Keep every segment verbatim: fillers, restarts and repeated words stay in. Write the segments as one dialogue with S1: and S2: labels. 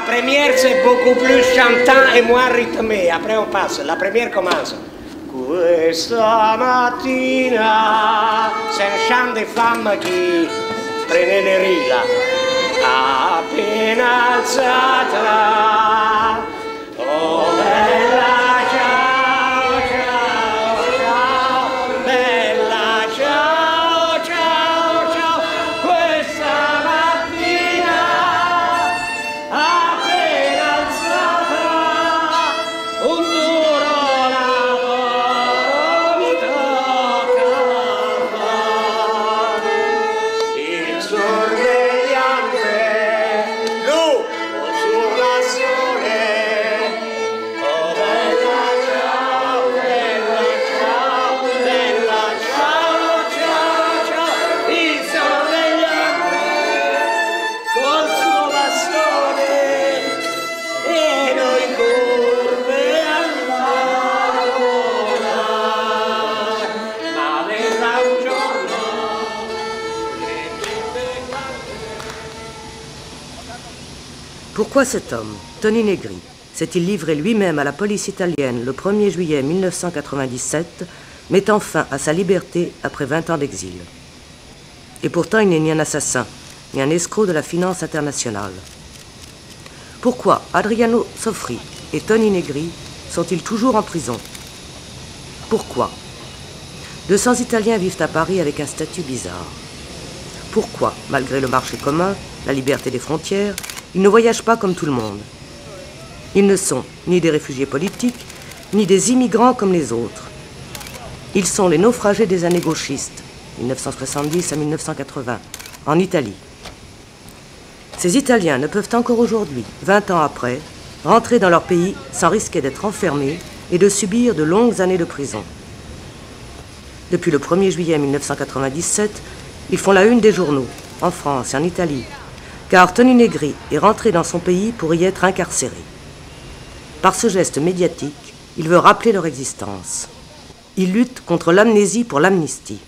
S1: première, c'est beaucoup plus chantant et moins rythmé. Après, on passe. La première commence. Questa mattina, c'est un chant des femmes qui prenaient les riz, appena alzata. Oh, bella, ciao, ciao, ciao, bella, ciao, ciao, ciao, questa mattina, appena alzata, un duro lavoro mi tocca fare. Il sorvegliante, lupo sulla sole, oh bella ciao, bella ciao, bella ciao, ciao, ciao, il sorvegliante col suo bastone e noi curve al lavorare, ma verrà un giorno che tutte quante.
S2: Pourquoi cet homme, Tony Negri, s'est-il livré lui-même à la police italienne le premier juillet mille neuf cent quatre-vingt-dix-sept, mettant fin à sa liberté après vingt ans d'exil? Et pourtant, il n'est ni un assassin, ni un escroc de la finance internationale. Pourquoi Adriano Sofri et Tony Negri sont-ils toujours en prison? Pourquoi deux cents Italiens vivent à Paris avec un statut bizarre? Pourquoi, malgré le marché commun, la liberté des frontières, ils ne voyagent pas comme tout le monde? Ils ne sont ni des réfugiés politiques, ni des immigrants comme les autres. Ils sont les naufragés des années gauchistes, mille neuf cent soixante-dix à mille neuf cent quatre-vingts, en Italie. Ces Italiens ne peuvent encore aujourd'hui, vingt ans après, rentrer dans leur pays sans risquer d'être enfermés et de subir de longues années de prison. Depuis le premier juillet mille neuf cent quatre-vingt-dix-sept, ils font la une des journaux, en France et en Italie, car Tony Negri est rentré dans son pays pour y être incarcéré. Par ce geste médiatique, il veut rappeler leur existence. Il lutte contre l'amnésie pour l'amnistie.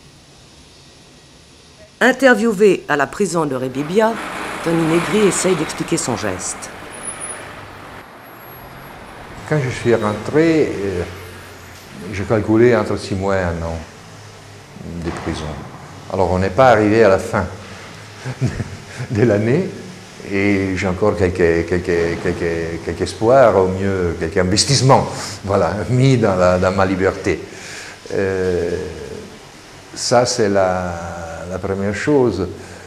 S2: Interviewé à la prison de Rebibbia, Tony Negri essaye d'expliquer son geste.
S3: Quand je suis rentré, euh, je calculais entre six mois et un an de prison. Alors on n'est pas arrivé à la fin de l'année et j'ai encore quelques, quelques, quelques, quelques espoirs, au mieux quelques investissements, voilà, mis dans, la, dans ma liberté. Euh, ça c'est la, la première chose.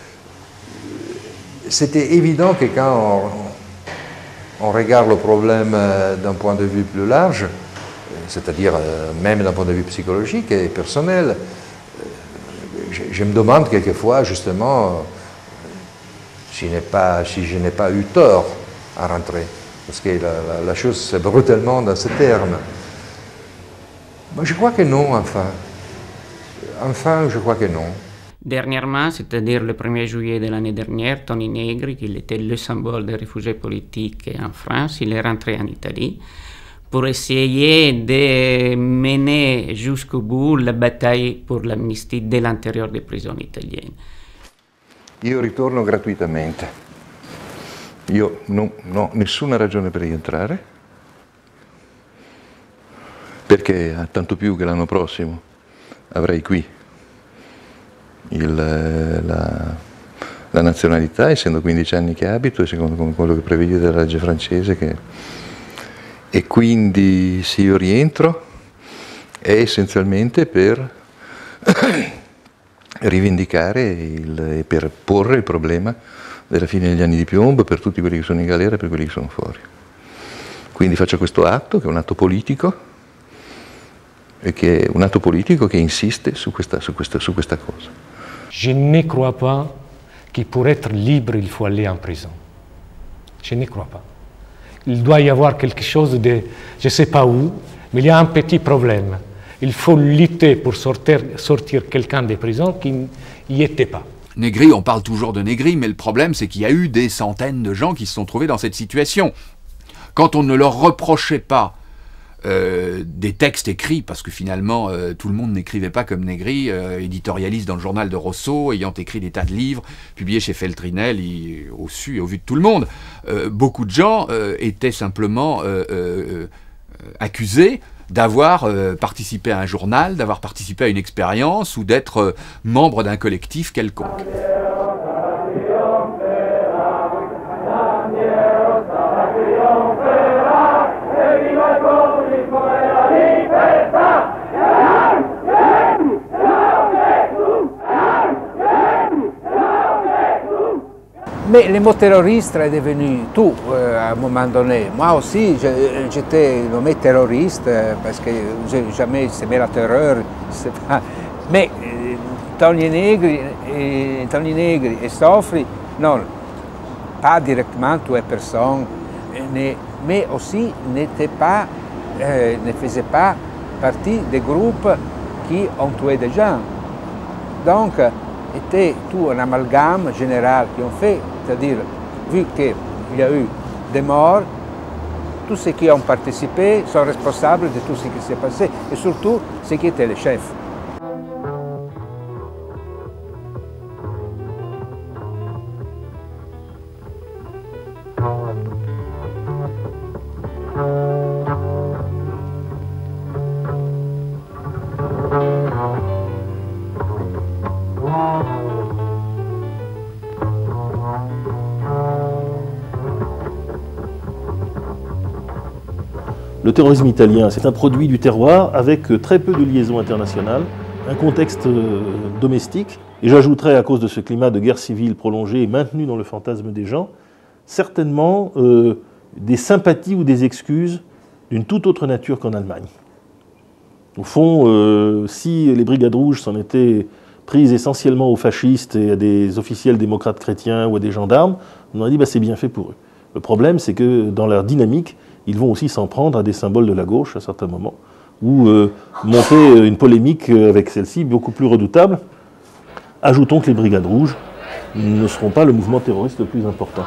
S3: C'était évident que quand on, on regarde le problème d'un point de vue plus large, c'est-à-dire même d'un point de vue psychologique et personnel, je, je me demande quelquefois justement si, pas, si je n'ai pas eu tort à rentrer, parce que la, la, la chose c'est brutalement dans ce terme. Mais je crois que non, enfin. Enfin, je crois que non.
S4: Dernièrement, c'est-à-dire le premier juillet de l'année dernière, Tony Negri, qui était le symbole des réfugiés politiques en France, il est rentré en Italie pour essayer de mener jusqu'au bout la bataille pour l'amnistie de l'intérieur des prisons italiennes.
S3: Io ritorno gratuitamente. Io non ho nessuna ragione per rientrare, perché tanto più che l'anno prossimo avrei qui il, la, la nazionalità, essendo quindici anni che abito e secondo quello che prevede la legge francese, che, e quindi se io rientro è essenzialmente per rivendicare e per porre il problema della fine degli anni di piombo per tutti quelli che sono in galera e per quelli che sono fuori. Quindi faccio questo atto, che è un atto politico, e che è un atto politico che insiste su questa, su questa, su questa cosa.
S5: Je ne crois pas que pour être libre, il faut aller en prison. Je ne crois pas. Il doit y avoir quelque chose de, je ne sais pas où, mais il y a un petit problème. Il faut lutter pour sortir, sortir quelqu'un des prisons qui n'y était pas.
S6: Negri, on parle toujours de Negri, mais le problème c'est qu'il y a eu des centaines de gens qui se sont trouvés dans cette situation. Quand on ne leur reprochait pas euh, des textes écrits, parce que finalement euh, tout le monde n'écrivait pas comme Négri, euh, éditorialiste dans le journal de Rosso, ayant écrit des tas de livres, publiés chez Feltrinel, il, au su et au vu de tout le monde. Euh, beaucoup de gens euh, étaient simplement euh, euh, accusés d'avoir euh, participé à un journal, d'avoir participé à une expérience ou d'être euh, membre d'un collectif quelconque.
S7: Mais le mot terroriste est devenu tout euh, à un moment donné. Moi aussi, j'étais nommé terroriste parce que j'ai jamais aimé la terreur. Pas... Mais euh, Tony Negri, et, Tony Negri et Sofri, non, pas directement tuer personne, mais aussi n'étaient pas, euh, ne faisaient pas partie des groupes qui ont tué des gens. Donc, était tout un amalgame général qui ont fait, c'est-à-dire, vu qu'il y a eu des morts, tous ceux qui ont participé sont responsables de tout ce qui s'est passé, et surtout ceux qui étaient les chefs.
S8: Le terrorisme italien, c'est un produit du terroir avec très peu de liaisons internationales, un contexte domestique, et j'ajouterais à cause de ce climat de guerre civile prolongé et maintenu dans le fantasme des gens, certainement euh, des sympathies ou des excuses d'une toute autre nature qu'en Allemagne. Au fond, euh, si les Brigades Rouges s'en étaient prises essentiellement aux fascistes et à des officiels démocrates chrétiens ou à des gendarmes, on aurait dit bah, c'est bien fait pour eux. Le problème, c'est que dans leur dynamique, ils vont aussi s'en prendre à des symboles de la gauche à certains moments, ou euh, monter une polémique avec celle-ci beaucoup plus redoutable. Ajoutons que les Brigades Rouges ne seront pas le mouvement terroriste le plus important.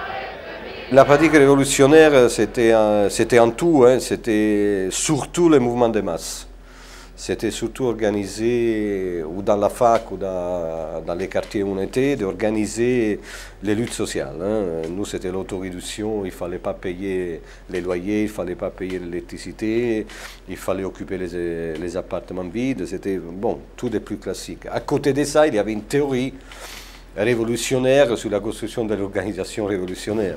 S9: La pratique révolutionnaire, c'était un, c'était un tout, hein, c'était surtout le mouvement de masse. C'était surtout organisé, ou dans la fac, ou dans, dans les quartiers où on était, d'organiser les luttes sociales. Hein. Nous, c'était l'autoréduction, il ne fallait pas payer les loyers, il ne fallait pas payer l'électricité, il fallait occuper les, les appartements vides, c'était, bon, tout des plus classiques. À côté de ça, il y avait une théorie révolutionnaire sur la construction de l'organisation révolutionnaire.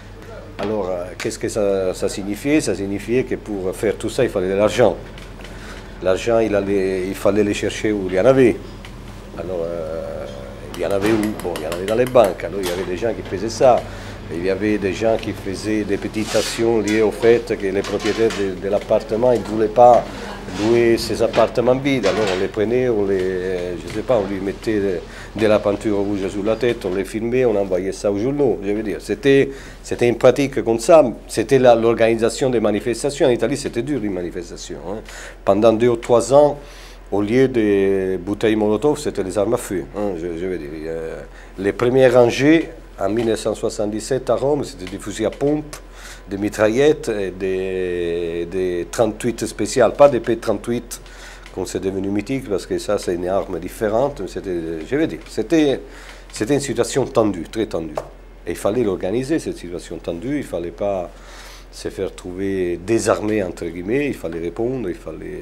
S9: Alors, qu'est-ce que ça, ça signifiait? Ça signifiait que pour faire tout ça, il fallait de l'argent. L'argent, il, il fallait le chercher où il y en avait. Alors, euh, il y en avait où? Bon, il y en avait dans les banques. Alors, il y avait des gens qui faisaient ça. Il y avait des gens qui faisaient des petites actions liées au fait que les propriétaires de, de l'appartement, ils ne voulaient pas louer ces appartements vides. Alors, on les prenait, on les, je sais pas, on lui mettait de, de la peinture rouge sur la tête, on les filmait, on envoyait ça aux journaux. Je veux dire, c'était, c'était une pratique comme ça. C'était l'organisation des manifestations. En Italie, c'était dur, les manifestations. Hein. Pendant deux ou trois ans, au lieu des bouteilles Molotov, c'était les armes à feu. Hein, je, je veux dire, euh, les premières rangées, en mille neuf cent soixante-dix-sept à Rome, c'était des fusils à pompe, des mitraillettes et des, des trente-huit spéciales, pas des P trente-huit, comme c'est devenu mythique, parce que ça, c'est une arme différente. Je veux dire, c'était une situation tendue, très tendue. Et il fallait l'organiser, cette situation tendue, il ne fallait pas se faire trouver désarmé, entre guillemets, il fallait répondre, il fallait...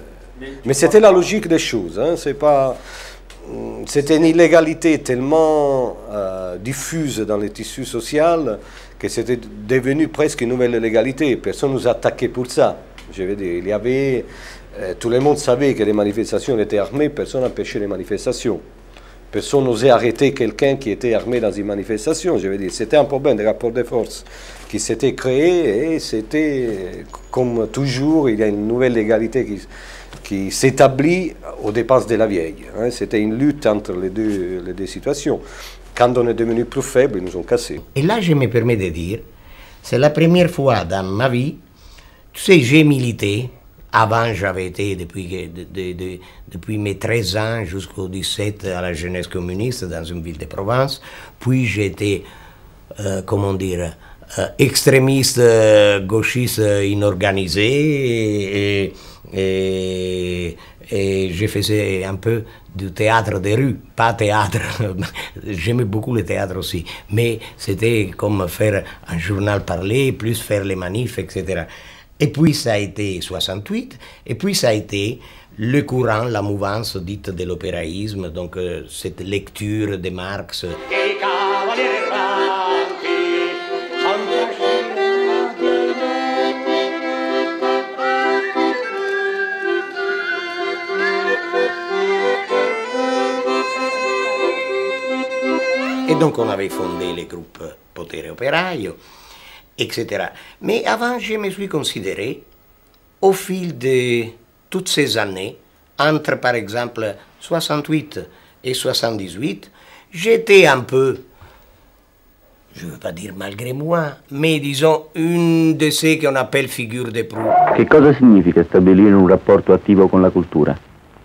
S9: Mais c'était la logique des choses, hein, c'est pas... C'était une illégalité tellement euh, diffuse dans le tissu social que c'était devenu presque une nouvelle légalité. Personne ne nous attaquait pour ça. Je veux dire, il y avait, euh, tout le monde savait que les manifestations étaient armées, personne n'empêchait les manifestations. Personne n'osait arrêter quelqu'un qui était armé dans une manifestation. Je veux dire, c'était un problème de rapport de force qui s'était créé et c'était, comme toujours, il y a une nouvelle légalité qui... qui s'établit aux dépenses de la vieille. Hein. C'était une lutte entre les deux, les deux situations. Quand on est devenu plus faible, ils nous ont cassés.
S1: Et là, je me permets de dire, c'est la première fois dans ma vie, tu sais, j'ai milité. Avant, j'avais été, depuis, de, de, de, depuis mes treize ans jusqu'au dix-sept, à la jeunesse communiste dans une ville de province. Puis, j'étais, euh, comment dire, euh, extrémiste euh, gauchiste euh, inorganisé et, et, et je faisais un peu du théâtre de rue, pas théâtre, j'aimais beaucoup le théâtre aussi, mais c'était comme faire un journal parlé, plus faire les manifs, et cetera. Et puis ça a été soixante-huit, et puis ça a été le courant, la mouvance dite de l'opéraïsme, donc euh, cette lecture de Marx. Et donc on avait fondé le groupe Potere Operaio, et cetera. Mais avant, je me suis considéré, au fil de toutes ces années, entre par exemple soixante-huit et soixante-dix-huit, j'étais un peu, je ne veux pas dire malgré moi, mais disons une de ces qu'on appelle figure de proue.
S10: Che cosa significa stabilire un rapporto attivo con la cultura?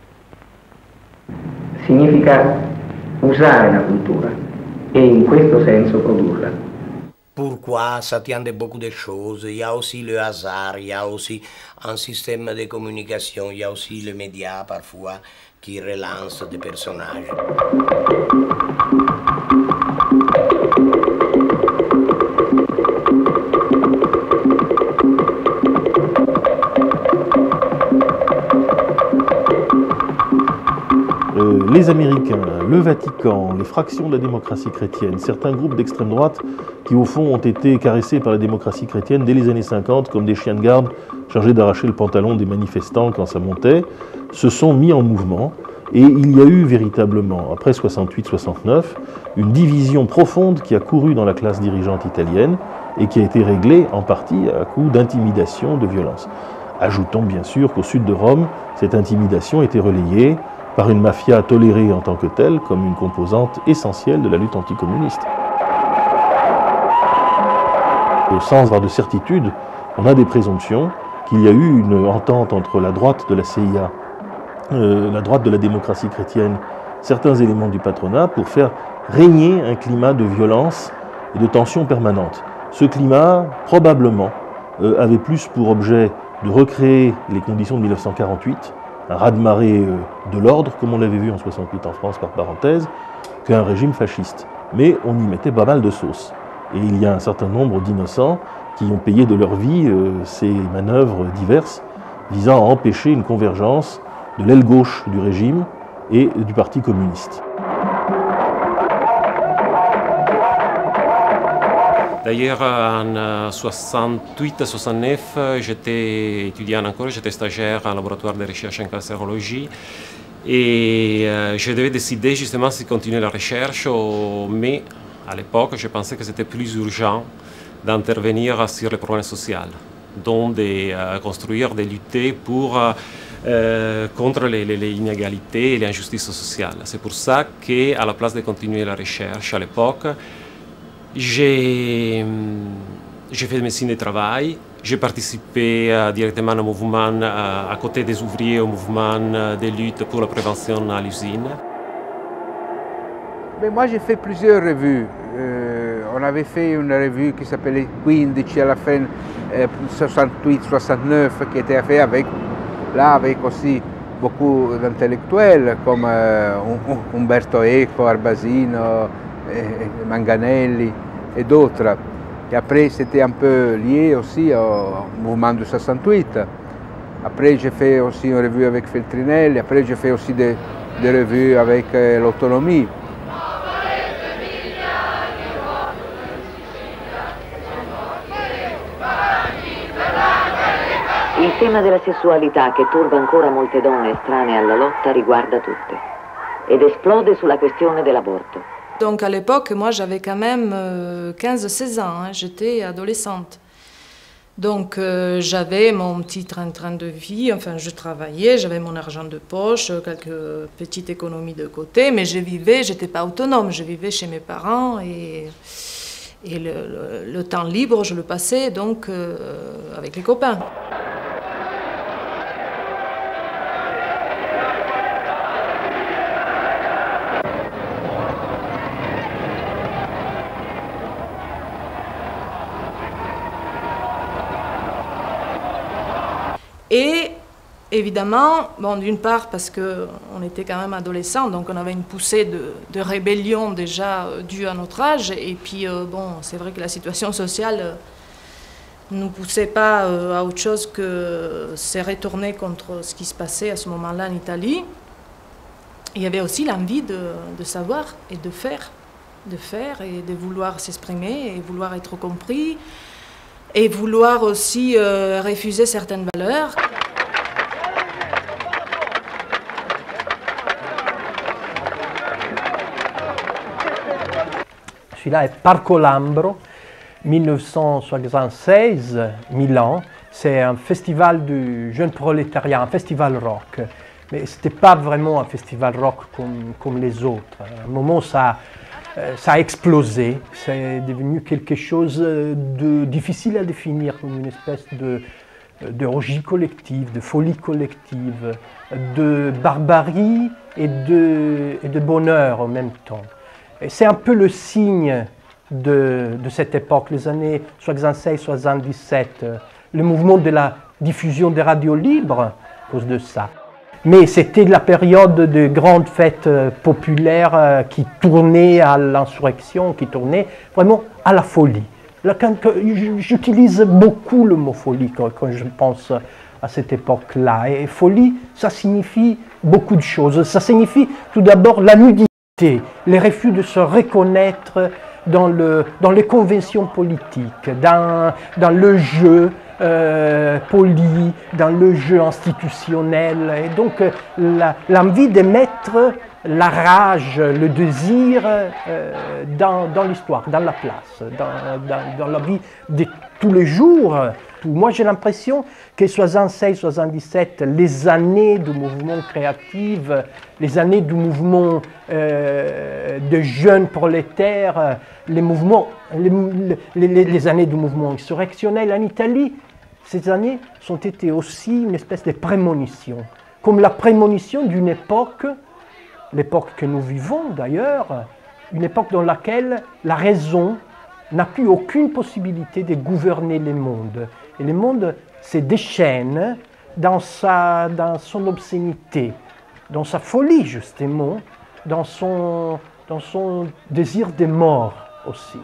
S11: Significa usare la cultura e in questo senso produrla.
S1: Pourquoi ça tient de beaucoup de choses. Il y a aussi le hasard, il y a aussi un système de communication, il y a aussi les médias parfois qui relancent des personnages.
S8: Euh, les Américains, le Vatican, les fractions de la démocratie chrétienne, certains groupes d'extrême droite qui au fond ont été caressés par la démocratie chrétienne dès les années cinquante comme des chiens de garde chargés d'arracher le pantalon des manifestants quand ça montait, se sont mis en mouvement et il y a eu véritablement, après soixante-huit soixante-neuf, une division profonde qui a couru dans la classe dirigeante italienne et qui a été réglée en partie à coup d'intimidation, de violence. Ajoutons bien sûr qu'au sud de Rome, cette intimidation était relayée par une mafia tolérée en tant que telle comme une composante essentielle de la lutte anticommuniste. Sans avoir de certitude, on a des présomptions qu'il y a eu une entente entre la droite de la C I A, euh, la droite de la démocratie chrétienne, certains éléments du patronat pour faire régner un climat de violence et de tension permanente. Ce climat, probablement, euh, avait plus pour objet de recréer les conditions de mille neuf cent quarante-huit, un raz-de-marée de l'ordre, comme on l'avait vu en soixante-huit en France par parenthèse, qu'un régime fasciste. Mais on y mettait pas mal de sauce. Et il y a un certain nombre d'innocents qui ont payé de leur vie euh, ces manœuvres diverses visant à empêcher une convergence de l'aile gauche du régime et du Parti communiste.
S12: D'ailleurs, en soixante-huit soixante-neuf, j'étais étudiant encore, j'étais stagiaire en laboratoire de recherche en cancérologie et euh, je devais décider justement si continuer la recherche, ou, mais à l'époque, je pensais que c'était plus urgent d'intervenir sur les problèmes sociaux, donc de euh, construire, de lutter pour, euh, contre les, les, les inégalités et l'injustice sociale. C'est pour ça qu'à la place de continuer la recherche à l'époque, J'ai fait médecine de travail, j'ai participé euh, directement au mouvement, euh, à côté des ouvriers, au mouvement euh, de lutte pour la prévention à l'usine.
S7: Mais moi j'ai fait plusieurs revues. Euh, on avait fait une revue qui s'appelait quindici à la fin euh, soixante-huit soixante-neuf qui était faite avec, là, avec aussi beaucoup d'intellectuels comme euh, Umberto Eco, Arbasino, et Manganelli et d'autres. Et après, c'était un peu lié aussi au mouvement du soixante-huit. Après, j'ai fait aussi une revue avec Feltrinelli. Après, j'ai fait aussi des, des revues avec euh, l'autonomie.
S13: Il tema della sessualità che turba ancora molte donne estranee alla lotta riguarda tutte ed esplode sulla questione dell'aborto.
S14: Donc à l'époque, moi j'avais quand même euh, quinze seize ans, hein, j'étais adolescente. Donc euh, j'avais mon petit train-train de vie, enfin je travaillais, j'avais mon argent de poche, quelques petites économies de côté, mais je vivais, j'étais pas autonome, je vivais chez mes parents et, et le, le, le temps libre je le passais donc euh, avec les copains. évidemment, bon, d'une part parce qu'on était quand même adolescents, donc on avait une poussée de, de rébellion déjà euh, due à notre âge, et puis euh, bon, c'est vrai que la situation sociale euh, ne nous poussait pas euh, à autre chose que se retourner contre ce qui se passait à ce moment-là en Italie. Il y avait aussi l'envie de, de savoir et de faire, de faire et de vouloir s'exprimer et vouloir être compris et vouloir aussi euh, refuser certaines valeurs.
S15: Celui-là est Parco Lambro, mille neuf cent soixante-seize, Milan. C'est un festival du jeune prolétariat, un festival rock. Mais ce n'était pas vraiment un festival rock comme, comme les autres. À un moment, ça, euh, ça a explosé. C'est devenu quelque chose de difficile à définir, comme une espèce de, de orgie collective, de folie collective, de barbarie et de, et de bonheur en même temps. C'est un peu le signe de, de cette époque, les années soixante-seize soixante-dix-sept, le mouvement de la diffusion des radios libres à cause de ça. Mais c'était la période de grandes fêtes populaires qui tournaient à l'insurrection, qui tournaient vraiment à la folie. J'utilise beaucoup le mot folie quand, quand je pense à cette époque-là. Et folie, ça signifie beaucoup de choses. Ça signifie tout d'abord la nudité, les refus de se reconnaître dans, le, dans les conventions politiques, dans, dans le jeu euh, poli, dans le jeu institutionnel. Et donc l'envie de mettre la rage, le désir euh, dans, dans l'histoire, dans la place, dans, dans, dans la vie de tous les jours. Moi, j'ai l'impression que soixante-seize soixante-dix-sept, les années du mouvement créatif, les années du mouvement euh, de jeunes prolétaires, les, mouvements, les, les, les années du mouvement insurrectionnel en Italie, ces années ont été aussi une espèce de prémonition, comme la prémonition d'une époque, l'époque que nous vivons d'ailleurs, une époque dans laquelle la raison n'a plus aucune possibilité de gouverner le monde. Et le monde se déchaîne dans, sa, dans son obscénité, dans sa folie justement, dans son, dans son désir de mort aussi.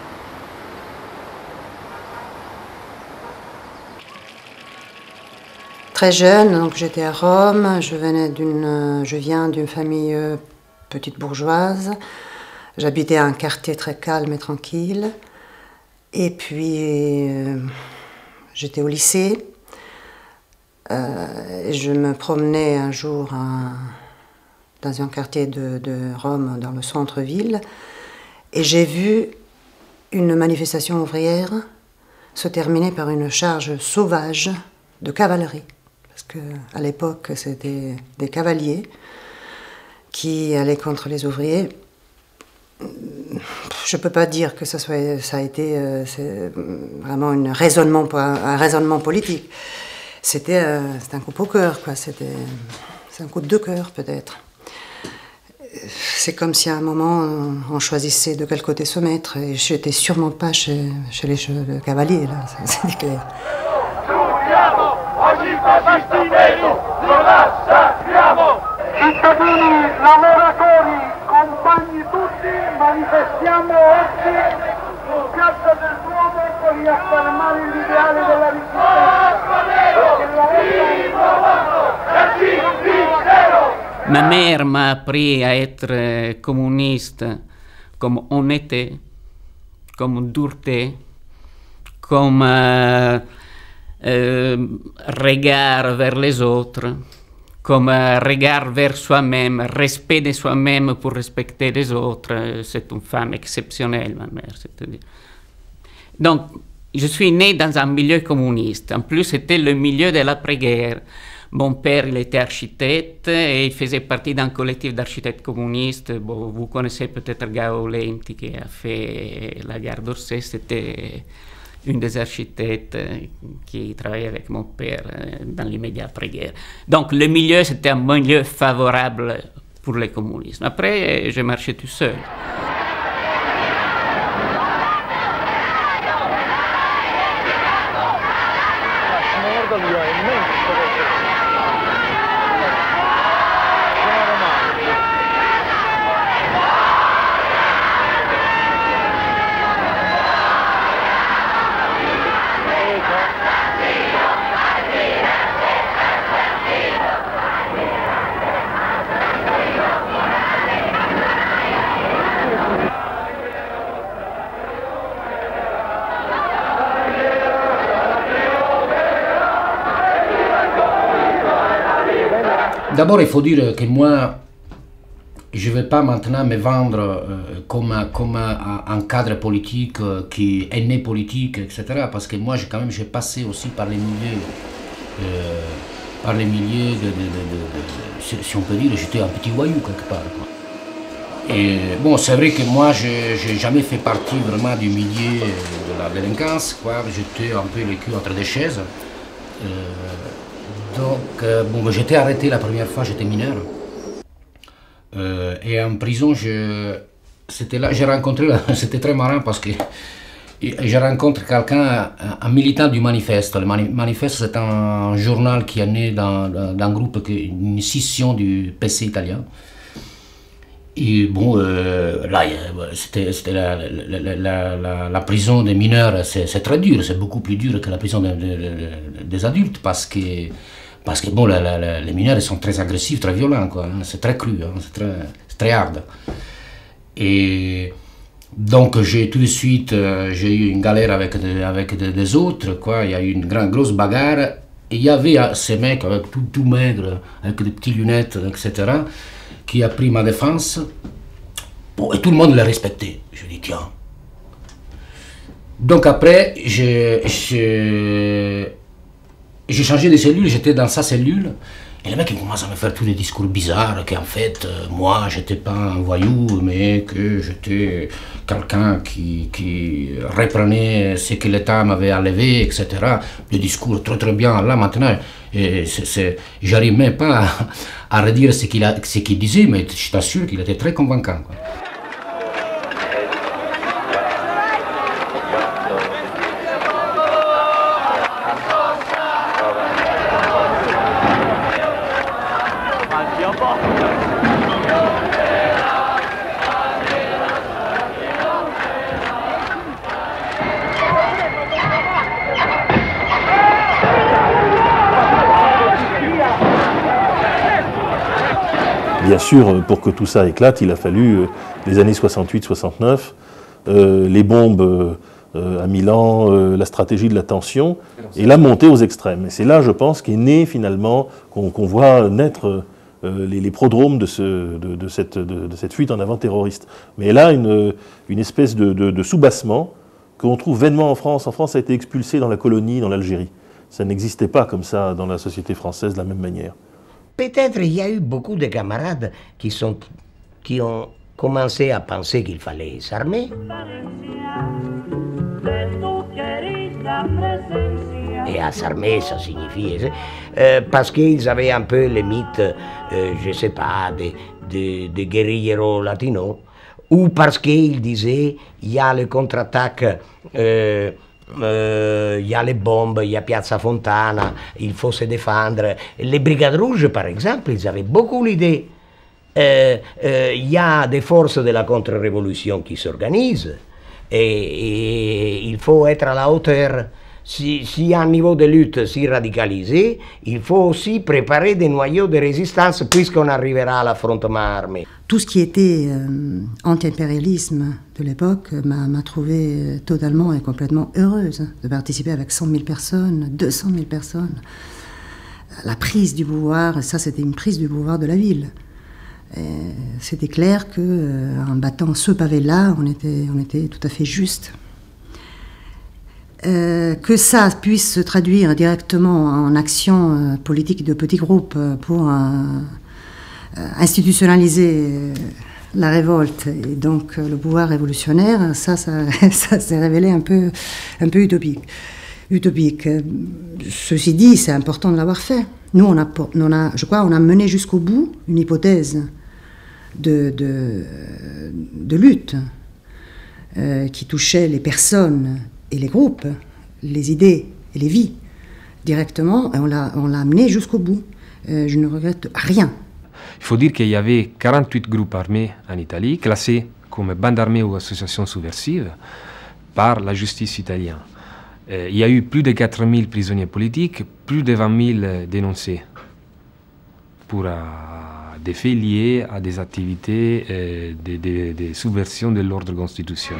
S16: Très jeune, donc j'étais à Rome, je, venais d'une, je viens d'une famille petite bourgeoise, j'habitais un quartier très calme et tranquille, et puis euh, j'étais au lycée, euh, je me promenais un jour à, dans un quartier de, de Rome, dans le centre-ville, et j'ai vu une manifestation ouvrière se terminer par une charge sauvage de cavalerie. Parce qu'à l'époque, c'était des cavaliers qui allaient contre les ouvriers. Je ne peux pas dire que ça, soit, ça a été euh, vraiment une raisonnement, un raisonnement politique. C'était euh, un coup au cœur, quoi. C'était un coup de cœur, peut-être. C'est comme si à un moment, on choisissait de quel côté se mettre. Et je n'étais sûrement pas chez, chez les cavaliers, là, c'est clair.
S17: Cittadini, lavoratori, compagni tutti, manifestiamo oggi in piazza del Duomo per riaffermare l'ideale della resistenza.
S4: Ma mère m'a appris à être communiste comme honnêteté, comme dureté, comme euh, euh, regard vers les autres, comme euh, regard vers soi-même, respect de soi-même pour respecter les autres. C'est une femme exceptionnelle, ma mère, c'est-à-dire. Donc, je suis né dans un milieu communiste. En plus, c'était le milieu de l'après-guerre. Mon père, il était architecte et il faisait partie d'un collectif d'architectes communistes. Bon, vous connaissez peut-être Gao Lenti qui a fait la gare d'Orsay. C'était une des architectes qui travaillait avec mon père dans l'immédiat après-guerre. Donc le milieu, c'était un milieu favorable pour le communisme. Après, je marchais tout seul.
S18: D'abord, il faut dire que moi, je ne vais pas maintenant me vendre euh, comme, comme un, un cadre politique euh, qui est né politique, et cetera. Parce que moi, j'ai quand même j'ai passé aussi par les milieux, euh, par les milieux de, de, de, de, de, si on peut dire, j'étais un petit voyou quelque part, quoi. Et bon, c'est vrai que moi, je n'ai jamais fait partie vraiment du milieu de la délinquance, quoi. J'étais un peu le cul entre deux chaises. Euh, donc, euh, bon, j'étais arrêté la première fois, j'étais mineur. Euh, et en prison, c'était là, j'ai rencontré, c'était très marrant parce que j'ai rencontré quelqu'un, un, un militant du Manifeste. Le Mani Manifeste, c'est un journal qui est né d'un groupe, une scission du P C italien. Et bon, euh, là, c'était la, la, la, la, la prison des mineurs, c'est très dur, c'est beaucoup plus dur que la prison de, de, de, des adultes parce que, parce que bon, la, la, les mineurs sont très agressifs, très violents, quoi. C'est très cru, hein, c'est très, très hard. Et donc, j'ai tout de suite, euh, j'ai eu une galère avec, de, avec de, des autres, quoi. Il y a eu une grande, grosse bagarre. Et il y avait ces mecs avec tout, tout maigre, avec des petites lunettes, et cetera, qui a pris ma défense, bon, et tout le monde l'a respecté. Je dis, tiens. Donc après, j'ai changé de cellule, j'étais dans sa cellule, et le mec il commence à me faire tous des discours bizarres, qu'en fait, euh, moi, j'étais pas un voyou, mais que j'étais quelqu'un qui, qui reprenait ce que l'État m'avait enlevé, et cetera. Le discours très très bien, là maintenant, j'arrive même pas à, à redire ce qu'il qu'il disait, mais je t'assure qu'il était très convaincant, quoi.
S8: Bien sûr, pour que tout ça éclate, il a fallu euh, les années soixante-huit soixante-neuf, euh, les bombes euh, à Milan, euh, la stratégie de la tension, et la montée aux extrêmes. Et c'est là, je pense, qu'est né finalement, qu'on qu'on voit naître euh, les, les prodromes de, ce, de, de, cette, de, de cette fuite en avant terroriste. Mais là, une, une espèce de, de, de soubassement qu'on trouve vainement en France. En France, ça a été expulsé dans la colonie, dans l'Algérie. Ça n'existait pas comme ça dans la société française de la même manière.
S1: Peut-être il y a eu beaucoup de camarades qui, sont, qui ont commencé à penser qu'il fallait s'armer. Et à s'armer, ça signifie... Euh, parce qu'ils avaient un peu le mythe, euh, je ne sais pas, des de, de guerrilleros latinos, ou parce qu'ils disaient il y a le contre-attaque... Euh, il euh, y a les bombes, il y a Piazza Fontana, il faut se défendre. Les Brigades Rouges, par exemple, ils avaient beaucoup l'idée. Il euh, euh, y a des forces de la contre-révolution qui s'organisent et, et il faut être à la hauteur. Si, si un niveau de lutte si radicalisé, il faut aussi préparer des noyaux de résistance puisqu'on arrivera à l'affrontement armé.
S16: Tout ce qui était euh, anti-impérialisme de l'époque m'a trouvé totalement et complètement heureuse de participer avec cent mille personnes, deux cent mille personnes. La prise du pouvoir, ça c'était une prise du pouvoir de la ville. C'était clair qu'en euh, battant ce pavé-là, on était, on était tout à fait juste. Euh, que ça puisse se traduire directement en action euh, politique de petits groupes euh, pour euh, institutionnaliser euh, la révolte et donc euh, le pouvoir révolutionnaire, ça, ça, ça s'est révélé un peu, un peu utopique. utopique. Ceci dit, c'est important de l'avoir fait. Nous, on a, on a, je crois, on a mené jusqu'au bout une hypothèse de, de, de lutte euh, qui touchait les personnes et les groupes, les idées et les vies directement, et on l'a amené jusqu'au bout. Euh, je ne regrette rien.
S19: Il faut dire qu'il y avait quarante-huit groupes armés en Italie, classés comme bandes armées ou associations subversives par la justice italienne. Euh, il y a eu plus de quatre mille prisonniers politiques, plus de vingt mille dénoncés pour euh, des faits liés à des activités euh, de, de, de subversion de l'ordre constitutionnel.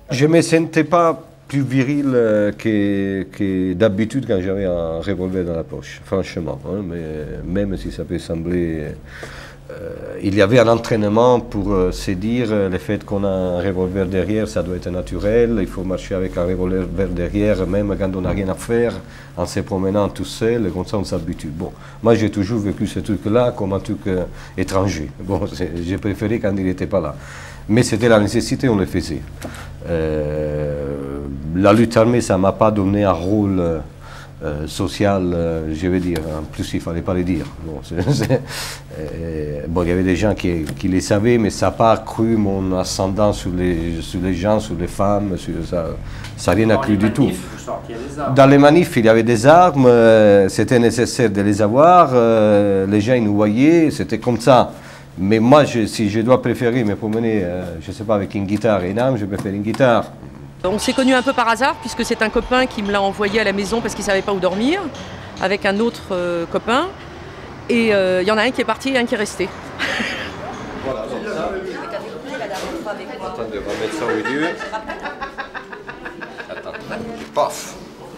S9: Je ne me sentais pas plus viril que, que d'habitude quand j'avais un revolver dans la poche, franchement. Hein, mais même si ça peut sembler... Euh, il y avait un entraînement pour euh, se dire euh, le fait qu'on a un revolver derrière, ça doit être naturel, il faut marcher avec un revolver derrière, même quand on n'a rien à faire, en se promenant tout seul, et comme ça on s'habitue. Bon, moi j'ai toujours vécu ce truc-là comme un truc euh, étranger. Bon, j'ai préféré quand il n'était pas là. Mais c'était la nécessité, on le faisait. Euh, la lutte armée, ça ne m'a pas donné un rôle euh, social, euh, je veux dire. En plus, il ne fallait pas le dire. Bon, c'est, c'est, euh, bon, il y avait des gens qui, qui le savaient, mais ça n'a pas accru mon ascendant sur les, sur les gens, sur les femmes. Sur, ça n'a rien accru du tout. Dans les manifs, il y avait des armes, euh, c'était nécessaire de les avoir. Euh, les gens ils nous voyaient, c'était comme ça. Mais moi, je, si je dois préférer me promener, euh, je ne sais pas, avec une guitare et une arme, je préfère une guitare.
S20: On s'est connus un peu par hasard, puisque c'est un copain qui me l'a envoyé à la maison parce qu'il ne savait pas où dormir, avec un autre euh, copain. Et il euh, y en a un qui est parti et un qui est resté.
S9: Voilà, donc ça. Attendez, on va mettre ça au milieu. Attends, paf.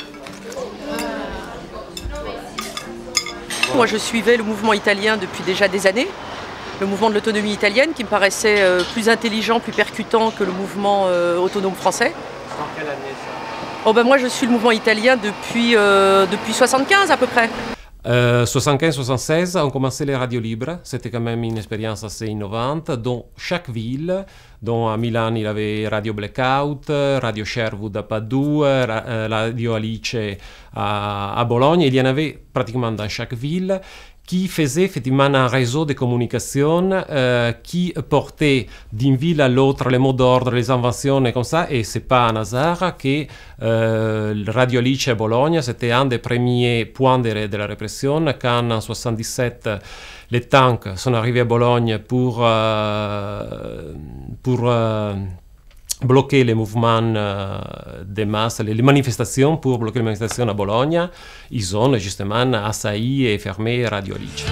S20: Moi, je suivais le mouvement italien depuis déjà des années. Le mouvement de l'autonomie italienne qui me paraissait euh, plus intelligent, plus percutant que le mouvement euh, autonome français.
S12: En quelle année ça?
S20: Oh ben moi je suis le mouvement italien depuis, euh, depuis soixante-quinze à peu près.
S12: Euh, soixante-quinze soixante-seize, on commençait les radios libres, c'était quand même une expérience assez innovante, dans chaque ville, dont à Milan il y avait Radio Blackout, Radio Sherwood à Padoue, Radio Alice à, à Bologne, il y en avait pratiquement dans chaque ville, qui faisait effectivement un réseau de communication euh, qui portait d'une ville à l'autre les mots d'ordre, les inventions et comme ça, et c'est pas un hasard que euh, Radio Alice à Bologne, c'était un des premiers points de, de la répression, quand en soixante-dix-sept les tanks sont arrivés à Bologne pour, euh, pour euh, bloquer les mouvements euh, de masse, les, les manifestations, pour bloquer les manifestations à Bologne, ils ont justement assailli et fermé Radio Alice.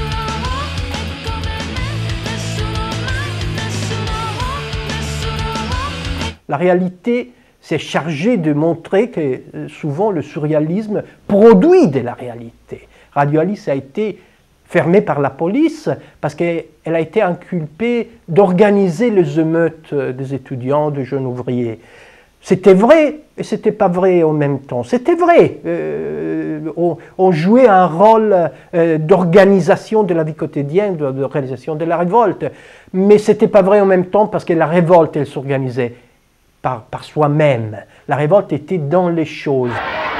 S15: La réalité s'est chargée de montrer que souvent le surréalisme produit de la réalité. Radio Alice a été fermée par la police parce qu'elle a été inculpée d'organiser les émeutes des étudiants, des jeunes ouvriers. C'était vrai et c'était pas vrai en même temps. C'était vrai. Euh, on, on jouait un rôle euh, d'organisation de la vie quotidienne, de, de réalisation de la révolte. Mais c'était pas vrai en même temps parce que la révolte, elle s'organisait par, par soi-même. La révolte était dans les choses.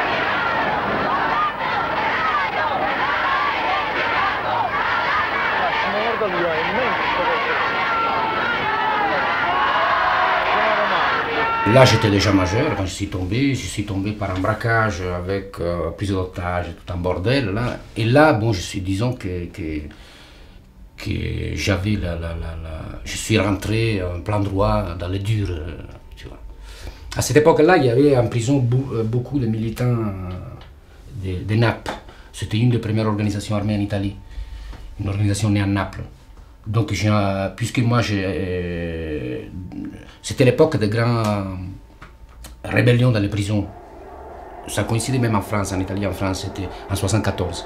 S18: Là, j'étais déjà majeur quand je suis tombé. Je suis tombé par un braquage avec euh, plusieurs otages, tout un bordel. Là. Et là, bon, je suis, disons que, que, que j'avais la, la, la, la... Je suis rentré en plein droit dans le dur, tu vois. À cette époque-là, il y avait en prison beaucoup de militants de, de Naples. C'était une des premières organisations armées en Italie, une organisation née à Naples. Donc, puisque moi, euh, c'était l'époque des grandes rébellions dans les prisons. Ça coïncidait même en France, en Italie, en France, c'était en soixante-quatorze.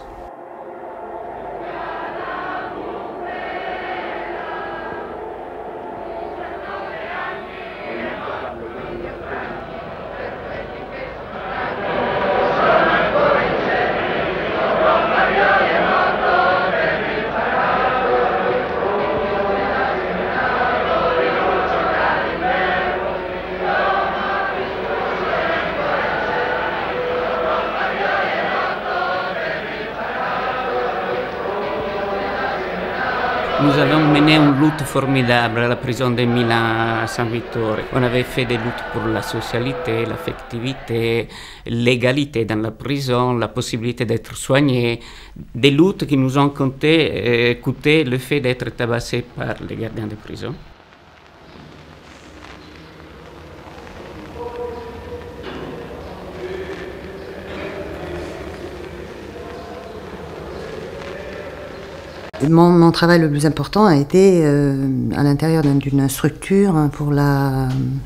S4: Nous avons mené une lutte formidable à la prison de Milan à Saint-Victor. On avait fait des luttes pour la socialité, l'affectivité, l'égalité dans la prison, la possibilité d'être soigné. Des luttes qui nous ont coûté, euh, coûté le fait d'être tabassés par les gardiens de prison.
S16: Mon, mon travail le plus important a été euh, à l'intérieur d'une structure pour la, la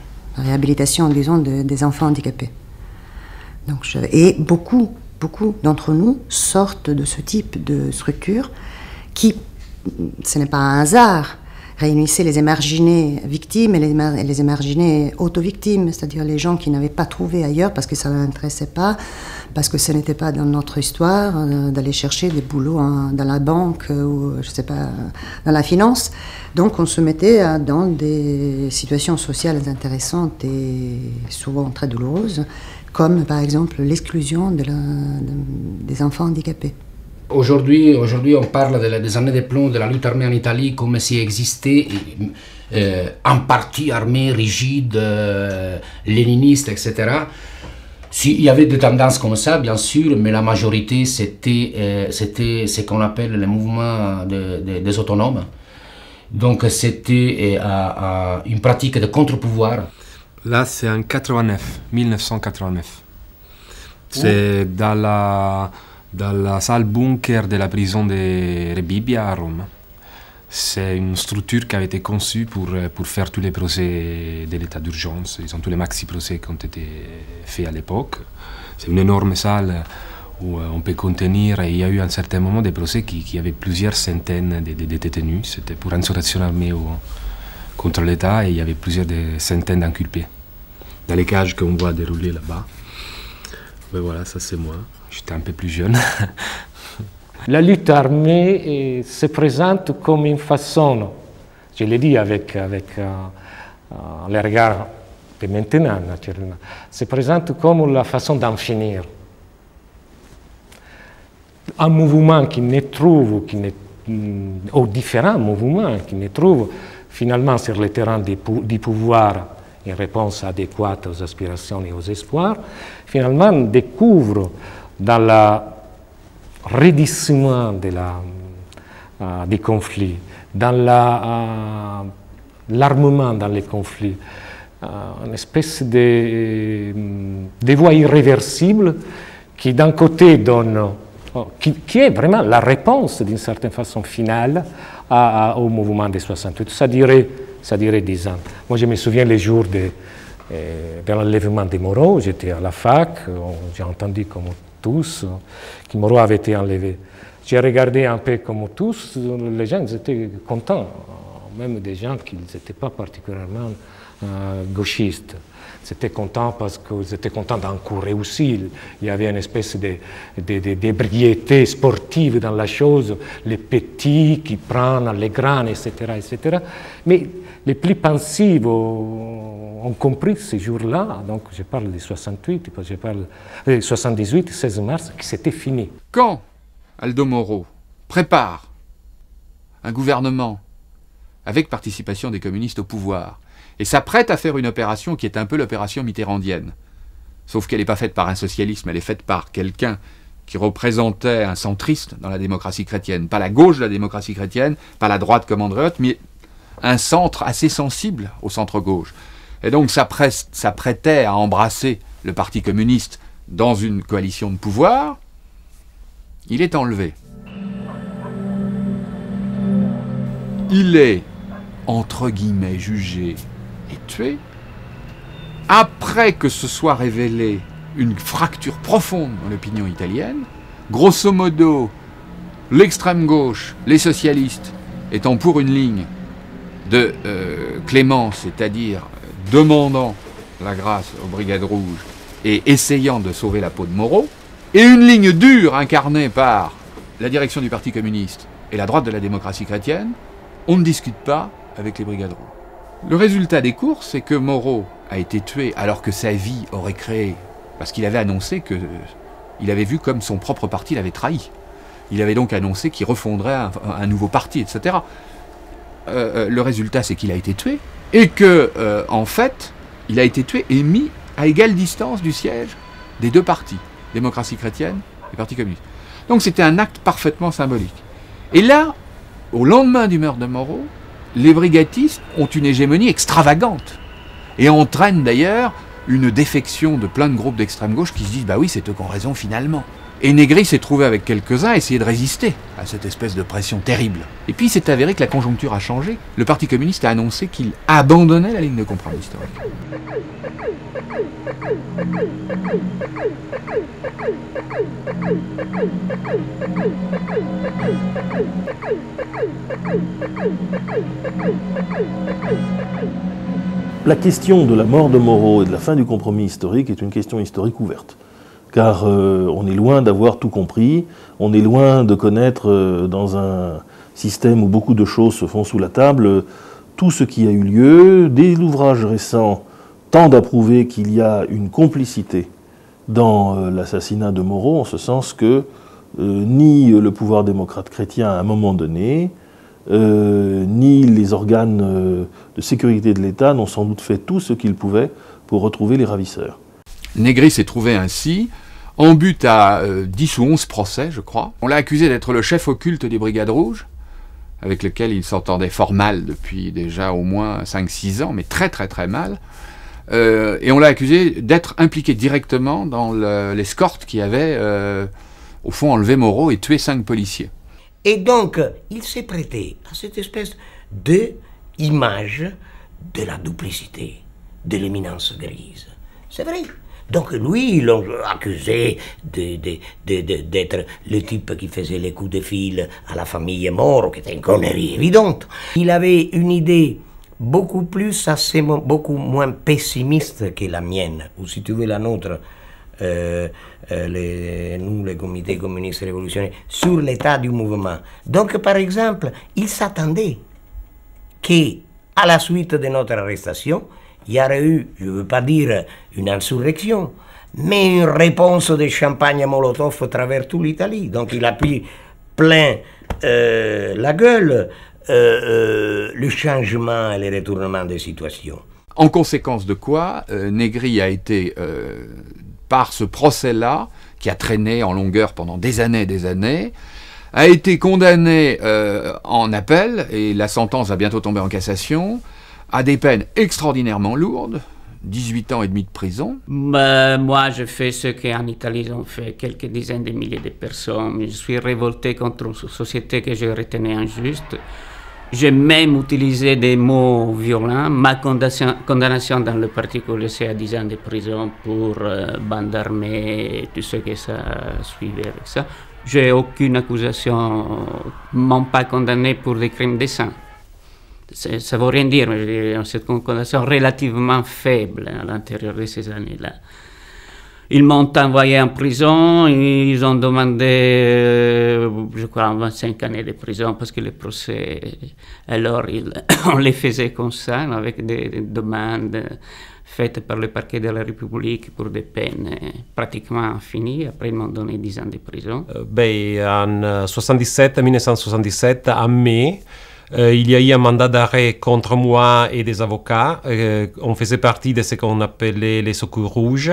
S16: réhabilitation, disons, de, des enfants handicapés. Donc, je, et beaucoup, beaucoup d'entre nous sortent de ce type de structure qui, ce n'est pas un hasard, réunissait les émarginés victimes et les, et les émarginés auto-victimes, c'est-à-dire les gens qui n'avaient pas trouvé ailleurs parce que ça ne l'intéressait pas, parce que ce n'était pas dans notre histoire euh, d'aller chercher des boulots hein, dans la banque ou, je sais pas, dans la finance. Donc on se mettait euh, dans des situations sociales intéressantes et souvent très douloureuses, comme par exemple l'exclusion de la, de, des enfants handicapés.
S18: Aujourd'hui, aujourd'hui, on parle de la, des années de plomb de la lutte armée en Italie comme s'il existait euh, en partie armée, rigide, euh, léniniste, et cetera. Si, il y avait des tendances comme ça, bien sûr, mais la majorité, c'était euh, c'était ce qu'on appelle le mouvement de, de, des autonomes. Donc c'était euh, une pratique de contre-pouvoir.
S19: Là, c'est en quatre-vingt-neuf, mille neuf cent quatre-vingt-neuf. C'est oh. dans la... dans la salle bunker de la prison de Rebibbia à Rome. C'est une structure qui avait été conçue pour, pour faire tous les procès de l'état d'urgence. Ils ont tous les maxi-procès qui ont été faits à l'époque. C'est une énorme salle où on peut contenir, et il y a eu à un certain moment des procès qui, qui avaient plusieurs centaines de, de, de détenus. C'était pour insurrection armée ou, contre l'État, et il y avait plusieurs de, centaines d'inculpés. Dans les cages qu'on voit dérouler là-bas. Ben voilà, ça c'est moi. J'étais un peu plus jeune.
S5: La lutte armée se présente comme une façon, je l'ai dit avec, avec euh, euh, les regards de maintenant, naturellement, se présente comme la façon d'en finir. Un mouvement qui ne trouve, qui ne, ou différents mouvements qui ne trouvent finalement sur le terrain du, du pouvoir une réponse adéquate aux aspirations et aux espoirs, finalement découvre dans le raidissement de la, euh, des conflits, dans l'armement euh, dans les conflits, euh, une espèce de, euh, de voie irréversible qui d'un côté donne, oh, qui, qui est vraiment la réponse d'une certaine façon finale à, à, au mouvement des soixante-huit. Ça dirait, ça dirait dix ans. Moi je me souviens les jours de, euh, de l'enlèvement de Moreau, j'étais à la fac, j'ai entendu comme tous, que Moreau avait été enlevé. J'ai regardé un peu comme tous, les gens étaient contents, même des gens qui n'étaient pas particulièrement euh, gauchistes. Ils étaient contents parce qu'ils étaient contents d'un coup réussi. Il y avait une espèce de, de, de, d'ébriété sportive dans la chose, les petits qui prennent les grands, et cetera, et cetera. Mais les plus pensifs ont compris ces jours-là, donc je parle du soixante-huit, je parle du soixante-dix-huit, seize mars, que c'était fini.
S6: Quand Aldo Moro prépare un gouvernement avec participation des communistes au pouvoir et s'apprête à faire une opération qui est un peu l'opération mitterrandienne, sauf qu'elle n'est pas faite par un socialisme, elle est faite par quelqu'un qui représentait un centriste dans la démocratie chrétienne, pas la gauche de la démocratie chrétienne, pas la droite comme Andréotte, mais un centre assez sensible au centre-gauche. Et donc s'apprêtait à embrasser le Parti communiste dans une coalition de pouvoir, il est enlevé. Il est, entre guillemets, jugé et tué, après que se soit révélée une fracture profonde dans l'opinion italienne, grosso modo, l'extrême gauche, les socialistes, étant pour une ligne de euh, clémence, c'est-à-dire demandant la grâce aux Brigades Rouges et essayant de sauver la peau de Moreau, et une ligne dure incarnée par la direction du Parti communiste et la droite de la démocratie chrétienne, on ne discute pas avec les Brigades Rouges. Le résultat des courses, c'est que Moreau a été tué alors que sa vie aurait créé, parce qu'il avait annoncé que, il avait vu comme son propre parti l'avait trahi. Il avait donc annoncé qu'il refondrait un, un nouveau parti, et cetera. Euh, le résultat, c'est qu'il a été tué, et que, euh, en fait, il a été tué et mis à égale distance du siège des deux partis, démocratie chrétienne et Parti communiste. Donc c'était un acte parfaitement symbolique. Et là, au lendemain du meurtre de Moreau, les brigatistes ont une hégémonie extravagante, et entraînent d'ailleurs une défection de plein de groupes d'extrême gauche qui se disent « bah oui, c'est eux qui ont raison finalement ». Et Negri s'est trouvé avec quelques-uns à essayer de résister à cette espèce de pression terrible. Et puis il s'est avéré que la conjoncture a changé. Le Parti communiste a annoncé qu'il abandonnait la ligne de compromis historique.
S8: La question de la mort de Moro et de la fin du compromis historique est une question historique ouverte. Car euh, on est loin d'avoir tout compris, on est loin de connaître, euh, dans un système où beaucoup de choses se font sous la table, euh, tout ce qui a eu lieu. Des ouvrages récents tendent à prouver qu'il y a une complicité dans euh, l'assassinat de Moro, en ce sens que euh, ni le pouvoir démocrate chrétien à un moment donné, euh, ni les organes euh, de sécurité de l'État n'ont sans doute fait tout ce qu'ils pouvaient pour retrouver les ravisseurs.
S6: Negri s'est trouvé ainsi en but à euh, dix ou onze procès, je crois. On l'a accusé d'être le chef occulte des Brigades Rouges, avec lequel il s'entendait fort mal depuis déjà au moins cinq six ans, mais très très très mal. Euh, et on l'a accusé d'être impliqué directement dans l'escorte qui avait, euh, au fond, enlevé Moro et tué cinq policiers.
S1: Et donc, il s'est prêté à cette espèce d'image de la duplicité, de l'éminence grise. C'est vrai. Donc lui, ils l'ont accusé d'être de, de, de, le type qui faisait les coups de fil à la famille Moro, qui était une connerie évidente. Il avait une idée beaucoup plus, assez, beaucoup moins pessimiste que la mienne, ou si tu veux la nôtre, euh, euh, les, nous, les comités communistes révolutionnaires, sur l'état du mouvement. Donc par exemple, il s'attendait qu'à la suite de notre arrestation, il y aurait eu, je ne veux pas dire une insurrection, mais une réponse de champagne à Molotov à travers toute l'Italie. Donc il a pris plein euh, la gueule, euh, euh, le changement et le retournement des situations.
S6: En conséquence de quoi, euh, Negri a été, euh, par ce procès-là, qui a traîné en longueur pendant des années et des années, a été condamné euh, en appel, et la sentence va bientôt tomber en cassation, à des peines extraordinairement lourdes, dix-huit ans et demi de prison.
S4: Bah, moi, je fais ce qu'en Italie, ils ont fait quelques dizaines de milliers de personnes. Je suis révolté contre une société que je retenais injuste. J'ai même utilisé des mots violents. Ma condamnation, condamnation dans le particulier, c'est à dix ans de prison pour euh, bande armée et tout ce que ça suivait avec ça. J'ai aucune accusation, m'ont pas condamné pour des crimes de sang. Ça ne veut rien dire, mais c'est une condamnation relativement faible à l'intérieur de ces années-là. Ils m'ont envoyé en prison, ils ont demandé, euh, je crois, vingt-cinq années de prison parce que les procès, alors ils, on les faisait comme ça, avec des, des demandes faites par le parquet de la République pour des peines pratiquement infinies. Après, ils m'ont donné dix ans de prison.
S12: Euh, ben, en soixante-dix-sept, mille neuf cent soixante-dix-sept, à mai, Euh, il y a eu un mandat d'arrêt contre moi et des avocats. Euh, on faisait partie de ce qu'on appelait les secours rouges.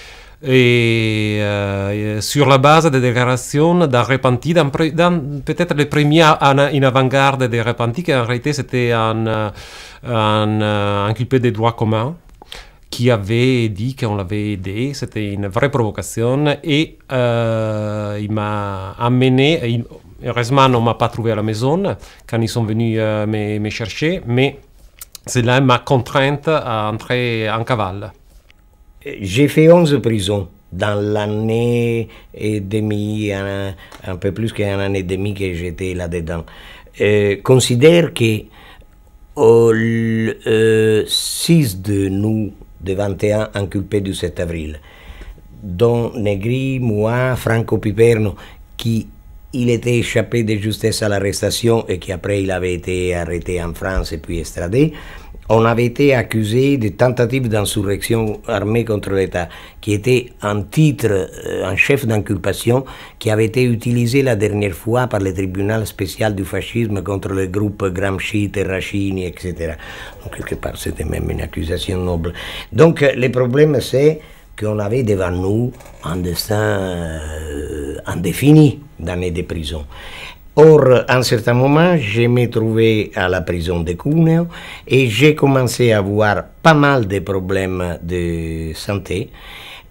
S12: Et euh, sur la base des déclarations d'un repenti, peut-être le premier en avant-garde des repentis, qui en réalité c'était un, un, un inculpé des droits communs, qui avait dit qu'on l'avait aidé. C'était une vraie provocation. Et euh, il m'a amené... Il, Heureusement, on ne m'a pas trouvé à la maison quand ils sont venus euh, me, me chercher, mais cela m'a contrainte à entrer en cavale.
S1: J'ai fait onze prisons dans l'année et demie, un, un peu plus qu'un an et demi que j'étais là-dedans. Euh, considère que oh, le, euh, six de nous, de vingt et un inculpés du sept avril, dont Negri, moi, Franco Piperno, qui il était échappé de justesse à l'arrestation et qu'après il avait été arrêté en France et puis extradé, on avait été accusé de tentative d'insurrection armée contre l'État, qui était un titre, un chef d'inculpation qui avait été utilisé la dernière fois par le tribunal spécial du fascisme contre le groupe Gramsci, Terracini, et cetera. Donc quelque part c'était même une accusation noble. Donc le problème c'est qu'on avait devant nous un destin euh, indéfini d'années de prison. Or, à un certain moment, je me trouvais à la prison de Cuneo et j'ai commencé à avoir pas mal de problèmes de santé.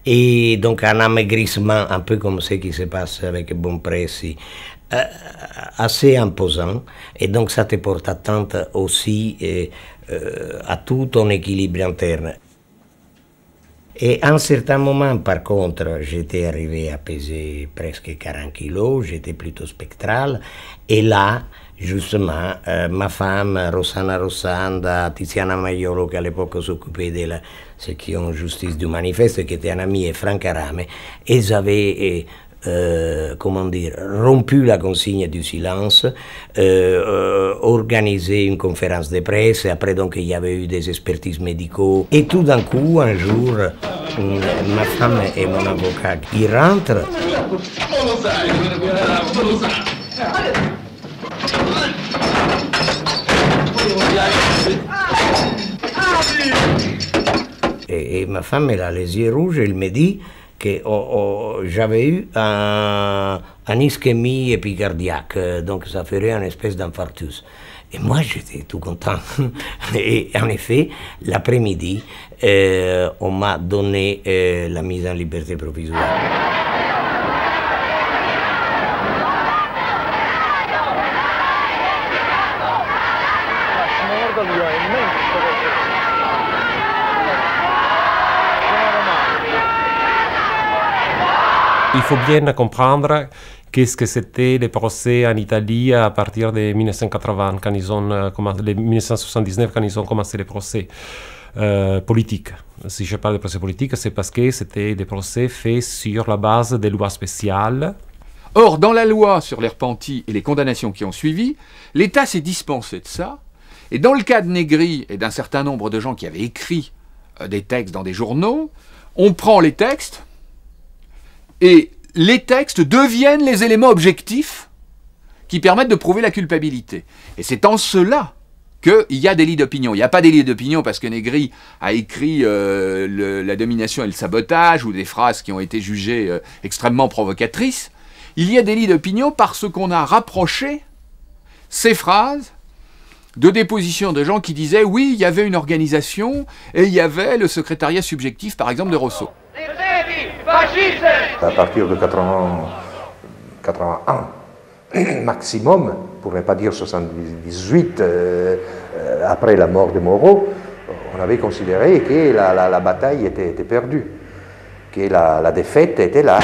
S1: et donc un amaigrissement, un peu comme ce qui se passe avec Bonpressi, euh, assez imposant, et donc ça te porte atteinte aussi euh, euh, à tout ton équilibre interne. Et à un certain moment, par contre, j'étais arrivé à peser presque quarante kilos, j'étais plutôt spectral, et là, justement, euh, ma femme, Rossana Rossanda, Tiziana Maiolo, qui à l'époque s'occupait de la section justice du manifeste, qui était un ami, et Franck Arame, ils avaient, euh, comment dire, rompu la consigne du silence, euh, euh, organisé une conférence de presse, après donc il y avait eu des expertises médicaux, et tout d'un coup, un jour, ma femme et mon avocat, ils rentrent. Et, et ma femme, elle a les yeux rouges, elle me dit que oh, oh, j'avais eu un, un ischémie épicardiaque, donc ça ferait une espèce d'infarctus. Et moi, j'étais tout content. Et en effet, l'après-midi, euh, on m'a donné euh, la mise en liberté provisoire.
S12: Il faut bien comprendre qu'est-ce que c'était les procès en Italie à partir de mille neuf cent quatre-vingts, quand ils ont commencé, mille neuf cent soixante-dix-neuf, quand ils ont commencé les procès euh, politiques. Si je parle de procès politiques, c'est parce que c'était des procès faits sur la base des lois spéciales.
S6: Or, dans la loi sur les repentis et les condamnations qui ont suivi, l'État s'est dispensé de ça. Et dans le cas de Negri et d'un certain nombre de gens qui avaient écrit euh, des textes dans des journaux, on prend les textes et les textes deviennent les éléments objectifs qui permettent de prouver la culpabilité. Et c'est en cela qu'il y a délit d'opinion. Il n'y a pas délit d'opinion parce que Negri a écrit euh, le, la domination et le sabotage ou des phrases qui ont été jugées euh, extrêmement provocatrices. Il y a délit d'opinion parce qu'on a rapproché ces phrases de dépositions de gens qui disaient oui, il y avait une organisation et il y avait le secrétariat subjectif, par exemple, de Rosso.
S3: À partir de quatre-vingts, quatre-vingt-un, maximum, pour ne pas dire soixante-dix-huit, euh, euh, après la mort de Moreau, on avait considéré que la, la, la bataille était, était perdue, que la, la défaite était là.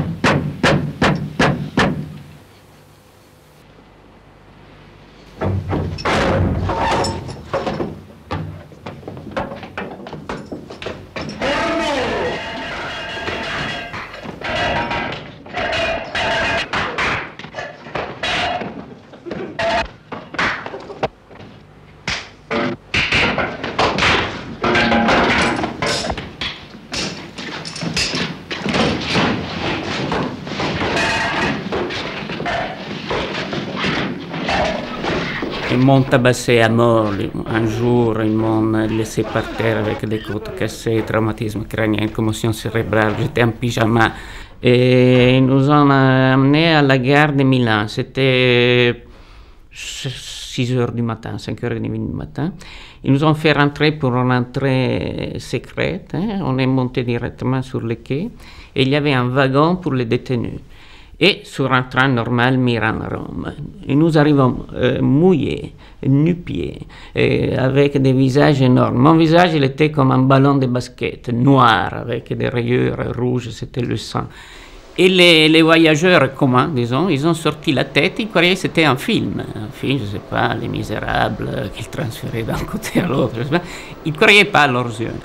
S4: Ils m'ont tabassé à mort un jour, ils m'ont laissé par terre avec des côtes cassées, traumatisme crânien, commotion cérébrale, j'étais en pyjama. Et ils nous ont amenés à la gare de Milan, c'était six heures du matin, cinq heures trente du matin. Ils nous ont fait rentrer pour une entrée secrète, hein. On est monté directement sur le quai et il y avait un wagon pour les détenus. Et sur un train normal Milan-Rome. Et nous arrivons euh, mouillés, nu-pieds, avec des visages énormes. Mon visage, il était comme un ballon de basket, noir, avec des rayures rouges, c'était le sang. Et les, les voyageurs communs, disons, ils ont sorti la tête, ils croyaient que c'était un film. Un film, je ne sais pas, Les Misérables, qu'ils transféraient d'un côté à l'autre, je sais pas. Ils ne croyaient pas à leurs yeux.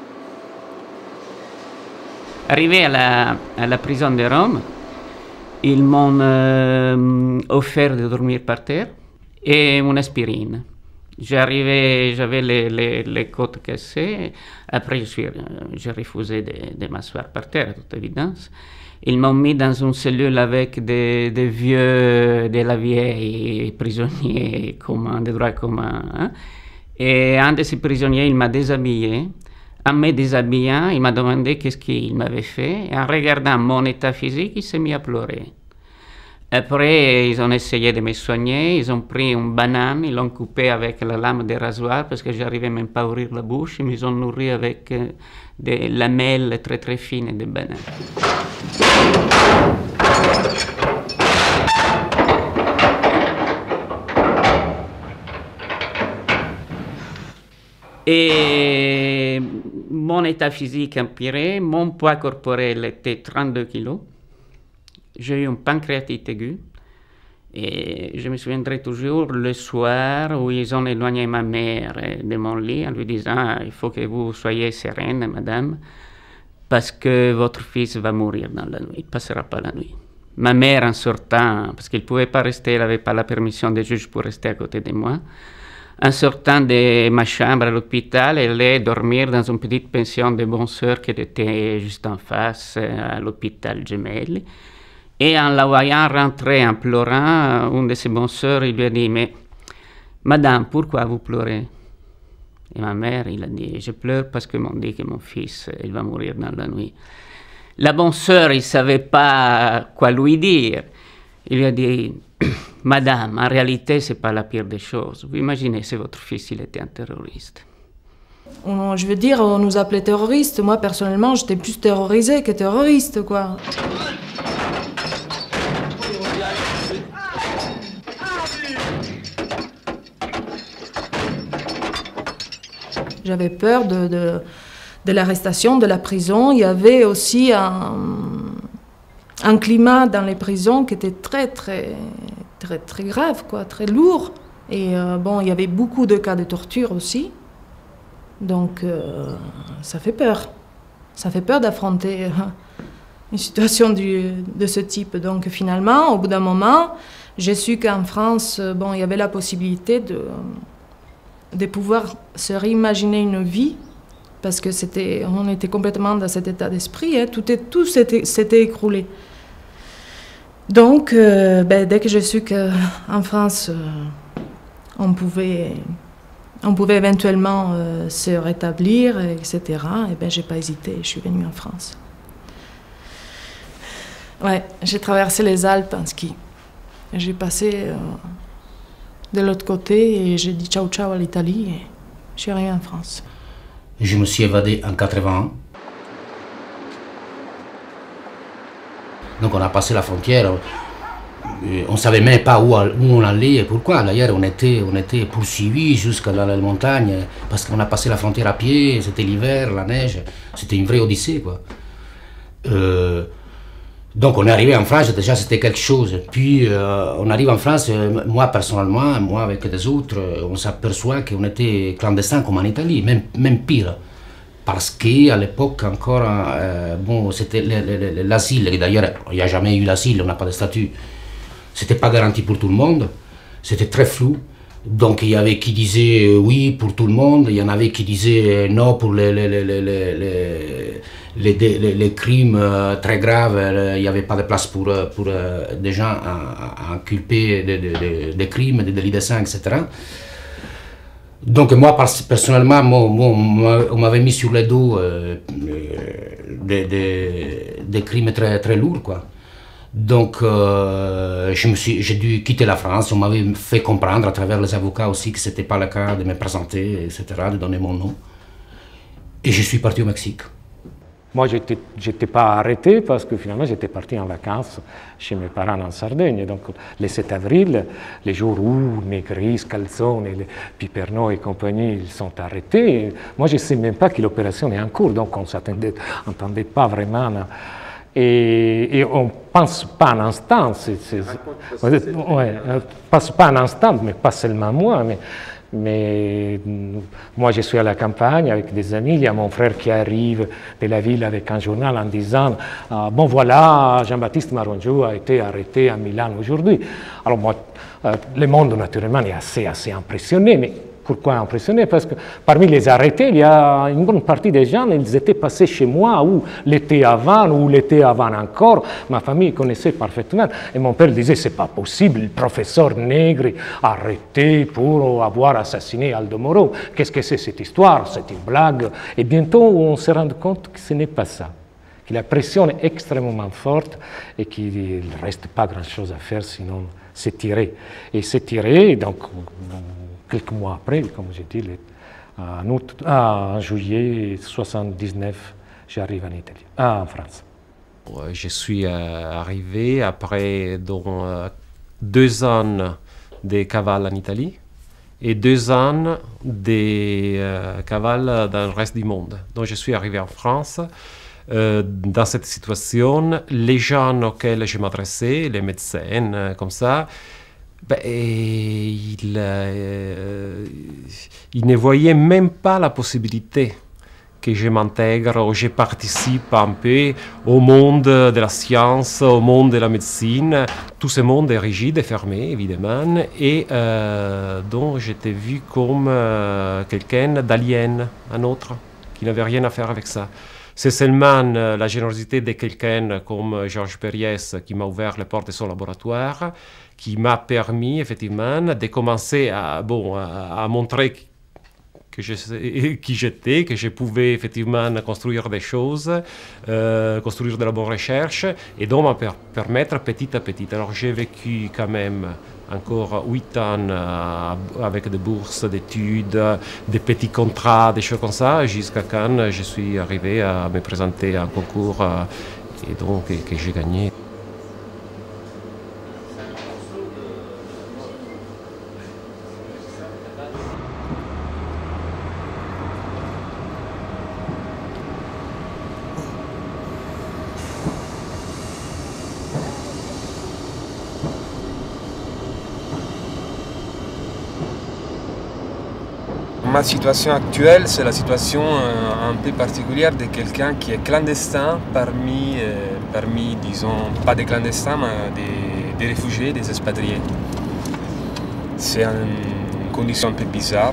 S4: Arrivé à la, à la prison de Rome, ils m'ont euh, offert de dormir par terre et une aspirine. J'arrivais, j'avais les, les, les côtes cassées. Après, j'ai refusé de, de m'asseoir par terre, à toute évidence. Ils m'ont mis dans une cellule avec des, des vieux, de la vieille prisonniers communs, de droit commun. Hein? Et un de ces prisonniers, il m'a déshabillé. En me déshabillant, il m'a demandé qu'est-ce qu'il m'avait fait. Et en regardant mon état physique, il s'est mis à pleurer. Après, ils ont essayé de me soigner, ils ont pris une banane, ils l'ont coupée avec la lame de rasoir parce que j'arrivais même pas à ouvrir la bouche, ils m'ont nourri avec euh, des lamelles très très fines de banane. Et mon état physique empiré, mon poids corporel était trente-deux kilos. J'ai eu une pancréatite aiguë. Et je me souviendrai toujours le soir où ils ont éloigné ma mère de mon lit en lui disant « Il faut que vous soyez sereine, madame, parce que votre fils va mourir dans la nuit, il ne passera pas la nuit. » Ma mère, en sortant, parce qu'elle ne pouvait pas rester, elle n'avait pas la permission des juges pour rester à côté de moi, en sortant de ma chambre à l'hôpital, elle allait dormir dans une petite pension de bonnes sœurs qui était juste en face, à l'hôpital Gemelli. Et en la voyant rentrer en pleurant, une de ses bonnes sœurs il lui a dit « Mais madame, pourquoi vous pleurez ?» Et ma mère, il a dit « Je pleure parce que m'ont dit que mon fils, il va mourir dans la nuit. » La bonne sœur, il ne savait pas quoi lui dire. Il lui a dit « Madame, en réalité, ce n'est pas la pire des choses. Vous imaginez si votre fils il était un terroriste. »
S14: On, je veux dire, on nous appelait terroristes. Moi, personnellement, j'étais plus terrorisée que terroriste, quoi. J'avais peur de, de, de l'arrestation, de la prison. Il y avait aussi un, un climat dans les prisons qui était très, très, très, très grave, quoi, très lourd. Et euh, bon, il y avait beaucoup de cas de torture aussi. Donc, euh, ça fait peur. Ça fait peur d'affronter euh, une situation du, de ce type. Donc, finalement, au bout d'un moment, j'ai su qu'en France, bon, il y avait la possibilité de... de pouvoir se réimaginer une vie, parce que c'était, on était complètement dans cet état d'esprit, hein, tout, est, tout s'était, s'était écroulé. Donc, euh, ben, dès que j'ai su qu'en France, euh, on, pouvait, on pouvait éventuellement euh, se rétablir, et cetera, et ben, j'ai pas hésité, je suis venue en France. Ouais, j'ai traversé les Alpes en ski. J'ai passé... Euh, de l'autre côté, et j'ai dit ciao ciao à l'Italie, et je suis arrivée en France.
S18: Je me suis évadé en quatre-vingt-un. Donc on a passé la frontière, on ne savait même pas où, où on allait et pourquoi. D'ailleurs, on était, on était poursuivis jusqu'à la, la montagne, parce qu'on a passé la frontière à pied, c'était l'hiver, la neige, c'était une vraie odyssée, quoi. Euh, Donc on est arrivé en France, déjà c'était quelque chose. Puis euh, on arrive en France, euh, moi personnellement, moi avec des autres, on s'aperçoit qu'on était clandestins comme en Italie, même, même pire. Parce qu'à l'époque encore, euh, bon, c'était l'asile, d'ailleurs il n'y a jamais eu l'asile, on n'a pas de statut. C'était pas garanti pour tout le monde, c'était très flou. Donc il y avait qui disaient euh, oui pour tout le monde, il y en avait qui disaient euh, non pour les, les, les, les, les, les, les, les crimes euh, très graves, euh, il n'y avait pas de place pour, pour euh, des gens inculpés de, de, de, de crimes, de délits de sang, et cetera. Donc moi personnellement, moi, moi, on m'avait mis sur le dos euh, des, des, des crimes très, très lourds, quoi. Donc euh, j'ai dû quitter la France, on m'avait fait comprendre à travers les avocats aussi que ce n'était pas le cas de me présenter, et cetera, de donner mon nom. Et je suis parti au Mexique.
S5: Moi, je n'étais pas arrêté parce que finalement, j'étais parti en vacances chez mes parents en Sardaigne. Donc, le sept avril, les jours où Negri, Scalzone, Piperno et compagnie ils sont arrêtés, moi, je ne sais même pas que l'opération est en cours. Donc, on ne s'entendait pas vraiment. Et, et on ne pense pas un instant, c'est, c'est, ouais, pense pas un instant, mais pas seulement moi, mais, mais moi je suis à la campagne avec des amis, il y a mon frère qui arrive de la ville avec un journal en disant euh, bon voilà, Jean-Baptiste Marongiou a été arrêté à Milan aujourd'hui. Alors moi, euh, le monde naturellement est assez, assez impressionné, mais pourquoi impressionné? Parce que parmi les arrêtés, il y a une grande partie des gens, ils étaient passés chez moi, ou l'été avant, ou l'été avant encore. Ma famille connaissait parfaitement. Et mon père disait, c'est pas possible, le professeur Negri arrêté pour avoir assassiné Aldo Moro. Qu'est-ce que c'est cette histoire? C'est une blague. Et bientôt, on s'est rendu compte que ce n'est pas ça. que la pression est extrêmement forte et qu'il ne reste pas grand-chose à faire sinon s'étirer. Et s'étirer, donc quelques mois après, comme j'ai dit, en, août, ah, en juillet soixante-dix-neuf, j'arrive en Italie, ah, en France.
S12: Je suis arrivé après donc, deux ans de cavale en Italie et deux ans de euh, cavale dans le reste du monde. Donc je suis arrivé en France. Euh, dans cette situation, les gens auxquels je m'adressais, les médecins, euh, comme ça, ben, ils, euh, ils ne voyaient même pas la possibilité que je m'intègre ou je participe un peu au monde de la science, au monde de la médecine. Tout ce monde est rigide et fermé, évidemment, et euh, donc j'étais vu comme euh, quelqu'un d'alien, un autre, qui n'avait rien à faire avec ça. C'est seulement euh, la générosité de quelqu'un comme Georges Perriès qui m'a ouvert les portes de son laboratoire, qui m'a permis effectivement de commencer à, bon, à, à montrer que je sais, qui j'étais, que je pouvais effectivement construire des choses, euh, construire de la bonne recherche, et donc me per permettre petit à petit. Alors j'ai vécu quand même encore huit ans euh, avec des bourses d'études, des petits contrats, des choses comme ça, jusqu'à quand je suis arrivé à me présenter à un concours euh, et donc et, que j'ai gagné.
S21: Ma situation actuelle, c'est la situation euh, un peu particulière de quelqu'un qui est clandestin parmi, euh, parmi, disons, pas des clandestins, mais des, des réfugiés, des expatriés. C'est une condition un peu bizarre,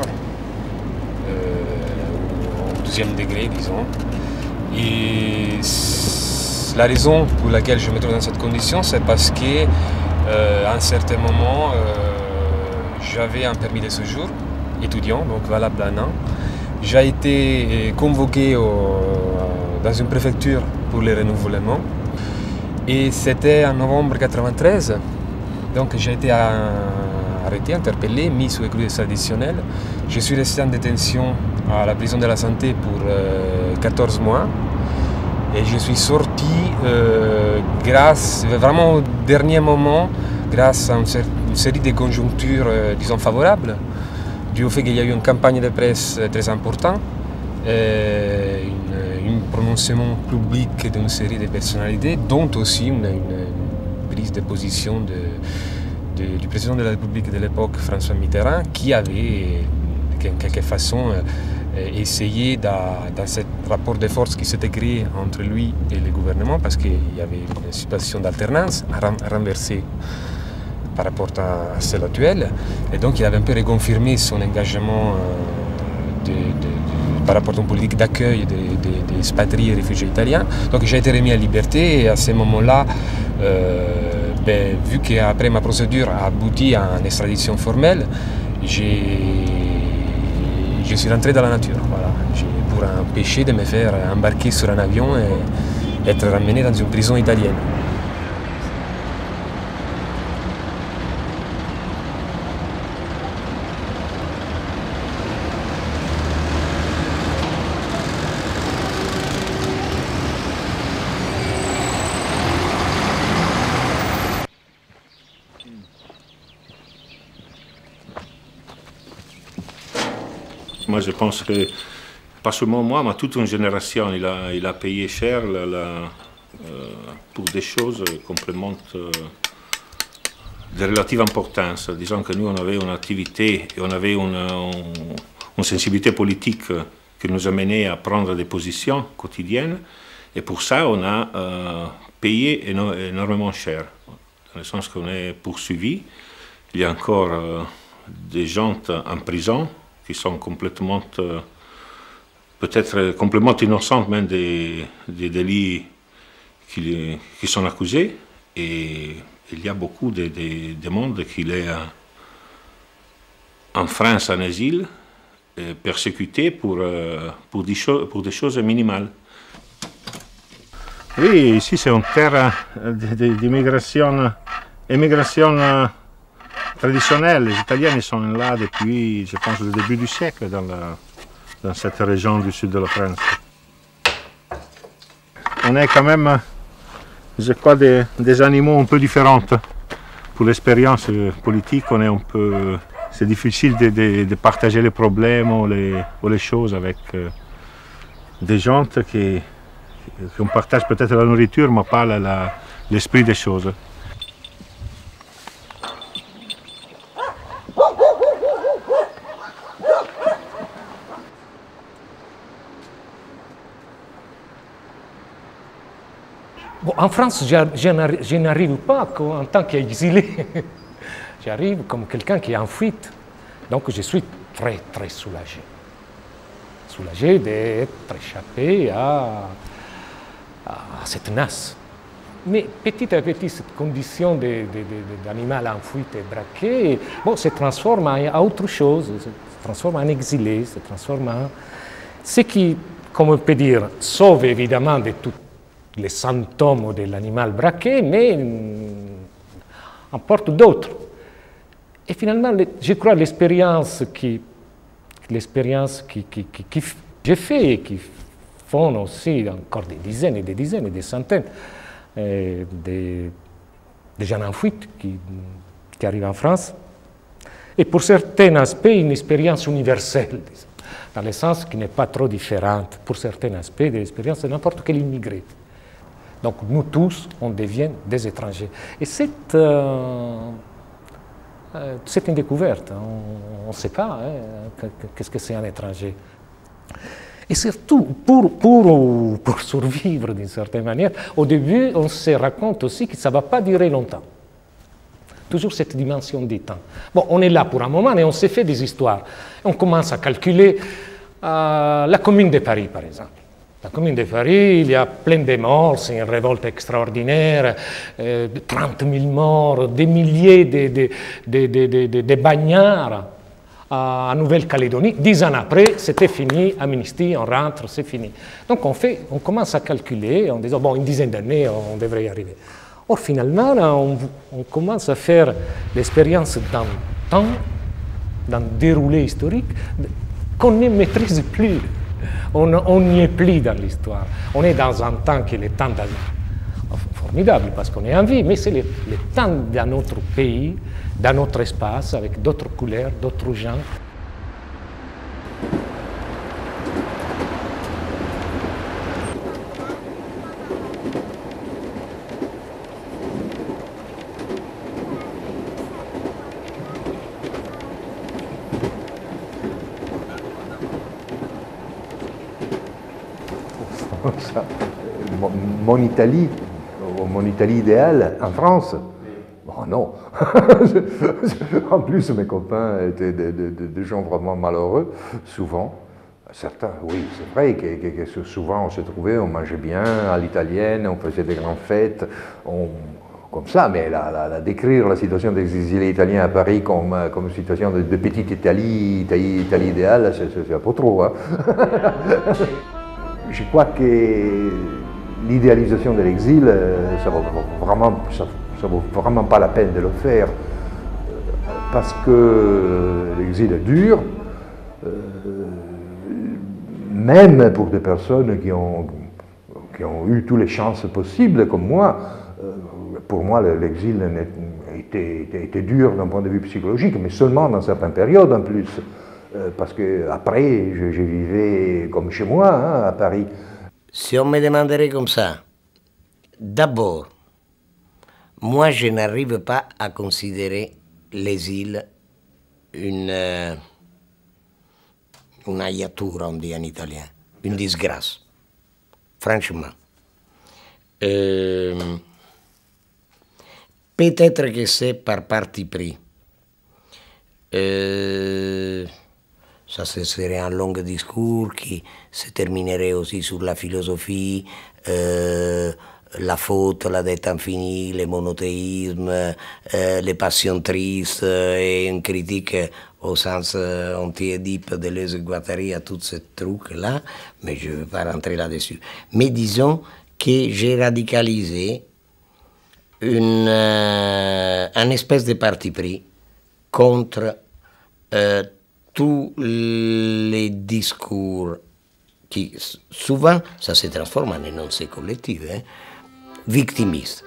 S21: euh, au deuxième degré, disons. Et la raison pour laquelle je me trouve dans cette condition, c'est parce que, euh, à un certain moment, euh, j'avais un permis de séjour étudiant, donc valable d'un an. J'ai été convoqué au, dans une préfecture pour le renouvellement et c'était en novembre quatre-vingt-treize. Donc j'ai été arrêté, interpellé, mis sous écoute extraditionnelle. Je suis resté en détention à la prison de la Santé pour euh, quatorze mois et je suis sorti euh, grâce, vraiment au dernier moment, grâce à une, une série de conjonctures, euh, disons, favorables, dû au fait qu'il y a eu une campagne de presse très importante, euh, un prononcement public d'une série de personnalités, dont aussi une, une prise de position de, de, du président de la République de l'époque, François Mitterrand, qui avait, en quelque façon, euh, essayé, dans, dans ce rapport de force qui s'était créé entre lui et le gouvernement, parce qu'il y avait une situation d'alternance, à, ram, à renverser par rapport à celle actuelle, et donc il avait un peu reconfirmé son engagement euh, de, de, de, par rapport à une politique d'accueil des de, de expatriés et réfugiés italiens. Donc j'ai été remis à liberté et à ce moment-là, euh, ben, vu qu'après ma procédure a abouti à une extradition formelle, je suis rentré dans la nature, voilà, pour empêcher de me faire embarquer sur un avion et être ramené dans une prison italienne.
S8: Moi, je pense que, pas seulement moi, mais toute une génération, il a, il a payé cher la, la, euh, pour des choses complément euh, de relative importance. Disons que nous, on avait une activité et on avait une, une, une sensibilité politique qui nous a mené à prendre des positions quotidiennes. Et pour ça, on a euh, payé éno énormément cher, dans le sens qu'on est poursuivi. Il y a encore euh, des gens en prison qui sont complètement, euh, peut-être complètement innocents même des, des délits qui, qui sont accusés. Et il y a beaucoup de, de, de monde qui est en France en asile, persécuté pour, euh, pour, des pour des choses minimales.
S2: Oui, ici c'est une terre d'immigration immigration traditionnelle. Les Italiens sont là depuis, je pense, le début du siècle dans, la, dans cette région du sud de la France. On est quand même, je crois, des, des animaux un peu différents. Pour l'expérience politique, on est un peu, c'est difficile de, de, de partager les problèmes ou les, ou les choses avec euh, des gens qui, qui partagent peut-être la nourriture, mais pas l'esprit des choses.
S5: Bon, en France, je n'arrive pas en tant qu'exilé. J'arrive comme quelqu'un qui est en fuite. Donc je suis très, très soulagé. Soulagé d'être échappé à, à cette nasse. Mais petit à petit, cette condition d'animal en fuite et braqué, bon, se transforme en autre chose, se transforme en exilé, se transforme en... Ce qui, comme on peut dire, sauve évidemment de tous les symptômes de l'animal braqué, mais en porte d'autres. Et finalement, je crois que l'expérience qui, l'expérience qui, qui, qui, qui j'ai fait et qui font aussi encore des dizaines et des dizaines et des centaines euh, de, de gens en fuite qui, qui arrivent en France, et pour certains aspects, une expérience universelle, disons, dans le sens qui n'est pas trop différente, pour certains aspects, de l'expérience de n'importe quel immigré. Donc nous tous, on devient des étrangers. Et c'est euh, euh, une découverte, on ne sait pas hein, qu'est-ce que c'est un étranger. Et surtout, pour, pour, pour survivre d'une certaine manière, au début, on se rend compte aussi que ça ne va pas durer longtemps. Toujours cette dimension du temps. Bon, on est là pour un moment et on s'est fait des histoires. On commence à calculer euh, la Commune de Paris, par exemple. La Commune de Paris, il y a plein de morts, c'est une révolte extraordinaire, euh, trente mille morts, des milliers de, de, de, de, de, de, de bagnards en Nouvelle-Calédonie. Dix ans après, c'était fini, amnistie, on rentre, c'est fini. Donc on, fait, on commence à calculer en disant, bon, une dizaine d'années, on devrait y arriver. Or, finalement, on, on commence à faire l'expérience dans le temps, dans le déroulé historique, qu'on ne maîtrise plus. On n'y est plus dans l'histoire. On est dans un temps qui est le temps formidable parce qu'on est en vie, mais c'est le, le temps d'un autre pays, d'un autre espace, avec d'autres couleurs, d'autres gens.
S3: Ça, mon, mon Italie, mon Italie idéale en France, bon non. En plus, mes copains étaient des, des, des gens vraiment malheureux, souvent. Certains, oui, c'est vrai que, que, que souvent on se trouvait, on mangeait bien à l'italienne, on faisait des grandes fêtes, on, comme ça, mais la, la, la, décrire la situation des exilés italiens à Paris comme, comme une situation de, de petite Italie, Italie, Italie idéale, c'est un peu trop. Hein. Je crois que l'idéalisation de l'exil, ça ne vaut vraiment, ça, ça vaut vraiment pas la peine de le faire, parce que l'exil est dur, même pour des personnes qui ont, qui ont eu toutes les chances possibles, comme moi. Pour moi, l'exil était, était, était dur d'un point de vue psychologique, mais seulement dans certaines périodes en plus. Parce qu'après, je, je vivais comme chez moi, hein, à Paris.
S1: Si on me demanderait comme ça, d'abord, moi je n'arrive pas à considérer l'exil une, euh, une aiatura, on dit en italien, une disgrâce, franchement. Euh, Peut-être que c'est par parti pris. Euh, Ça, ce serait un long discours qui se terminerait aussi sur la philosophie, euh, la faute, la dette infinie, le monothéisme, euh, les passions tristes et une critique au sens anti-Édipe de Deleuze et Guattari à tous ces trucs-là, mais je ne veux pas rentrer là-dessus. Mais disons que j'ai radicalisé une, euh, un espèce de parti pris contre euh, tous les discours qui, souvent, ça se transforme en énoncé collectif, hein, victimiste.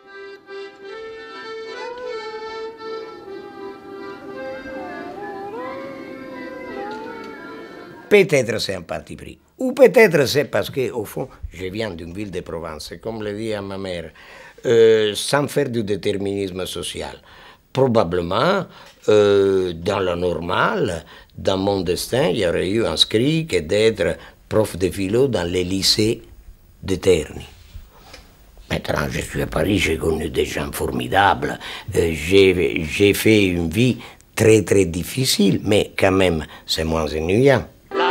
S1: Peut-être c'est un parti pris, ou peut-être c'est parce que, au fond, je viens d'une ville de Provence, comme le dit à ma mère, euh, sans faire du déterminisme social. Probablement, euh, dans la normale, dans mon destin, il y aurait eu inscrit que d'être prof de philo dans les lycées de Terni. Maintenant, je suis à Paris, j'ai connu des gens formidables, euh, j'ai, j'ai fait une vie très très difficile, mais quand même, c'est moins ennuyant.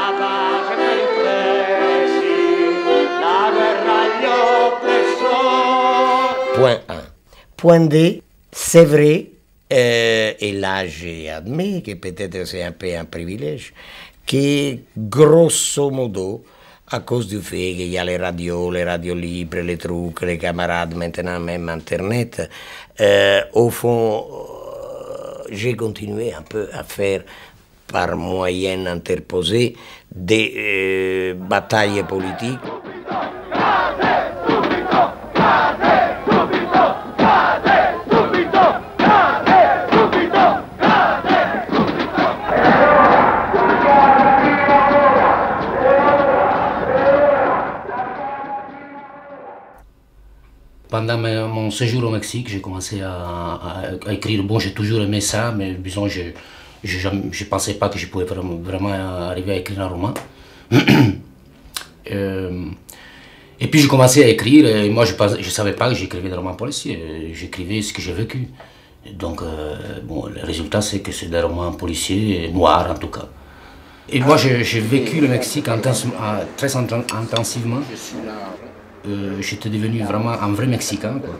S1: Point un. Point deux, c'est vrai, euh, et là j'ai admis que peut-être c'est un peu un privilège, que grosso modo, à cause du fait qu'il y a les radios, les radios libres, les trucs, les camarades, maintenant même Internet, euh, au fond, euh, j'ai continué un peu à faire, par moyen interposé, des euh, batailles politiques.
S18: Pendant mon séjour au Mexique, j'ai commencé à, à, à écrire. Bon, j'ai toujours aimé ça, mais disons, je ne pensais pas que je pouvais vraiment, vraiment arriver à écrire un roman. euh, et puis j'ai commencé à écrire, et moi je ne savais pas que j'écrivais des romans policiers, j'écrivais ce que j'ai vécu. Donc, euh, bon, le résultat, c'est que c'est des romans policiers, noirs en tout cas. Et moi, j'ai vécu le Mexique intens, très intensivement. Euh, J'étais devenu vraiment un vrai Mexicain, quoi.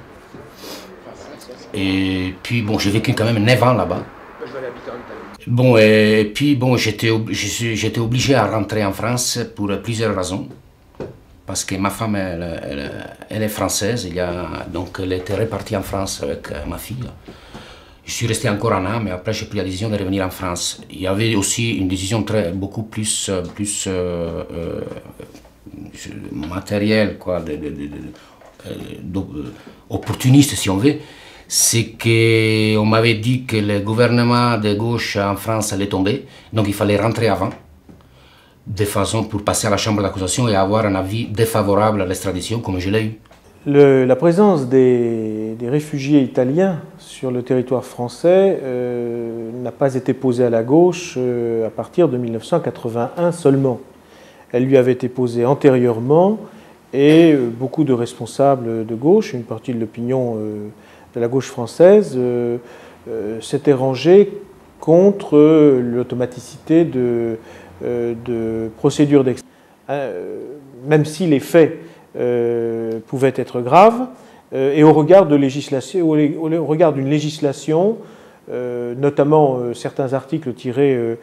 S18: Et puis bon, j'ai vécu quand même neuf ans là-bas. Bon, et puis bon, j'étais j'étais obligé à rentrer en France pour plusieurs raisons. Parce que ma femme, elle, elle, elle est française, il y a, donc elle était répartie en France avec ma fille. Je suis resté encore un an, mais après j'ai pris la décision de revenir en France. Il y avait aussi une décision très, beaucoup plus, plus euh, euh, matériel, quoi, de, de, de, de, de, opportuniste si on veut, c'est qu'on m'avait dit que le gouvernement de gauche en France allait tomber, donc il fallait rentrer avant, de façon pour passer à la chambre d'accusation et avoir un avis défavorable à l'extradition, comme je l'ai eu.
S8: Le, la présence des, des réfugiés italiens sur le territoire français euh, n'a pas été posée à la gauche euh, à partir de mille neuf cent quatre-vingt-un seulement. Elle lui avait été posée antérieurement et beaucoup de responsables de gauche, une partie de l'opinion de la gauche française, s'étaient rangés contre l'automaticité de, de procédures d'extradition, même si les faits pouvaient être graves, et au regard de législation, au regard d'une législation, notamment certains articles tirés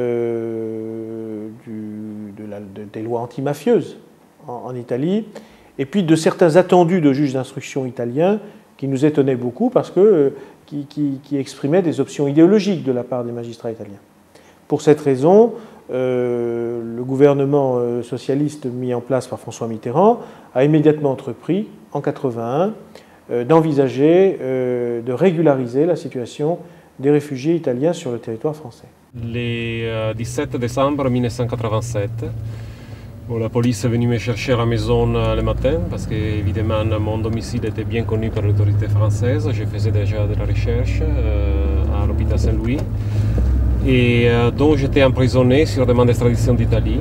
S8: Euh, du, de la, de, des lois antimafieuses en, en Italie, et puis de certains attendus de juges d'instruction italiens qui nous étonnaient beaucoup parce que euh, qui, qui, qui exprimaient des options idéologiques de la part des magistrats italiens. Pour cette raison, euh, le gouvernement euh, socialiste mis en place par François Mitterrand a immédiatement entrepris, en quatre-vingt-un, euh, d'envisager euh, de régulariser la situation des réfugiés italiens sur le territoire français.
S12: Le dix-sept décembre mille neuf cent quatre-vingt-sept, bon, la police est venue me chercher à la maison le matin parce que évidemment mon domicile était bien connu par l'autorité française. Je faisais déjà de la recherche euh, à l'hôpital Saint-Louis et euh, donc j'étais emprisonné sur demande d'extradition d'Italie.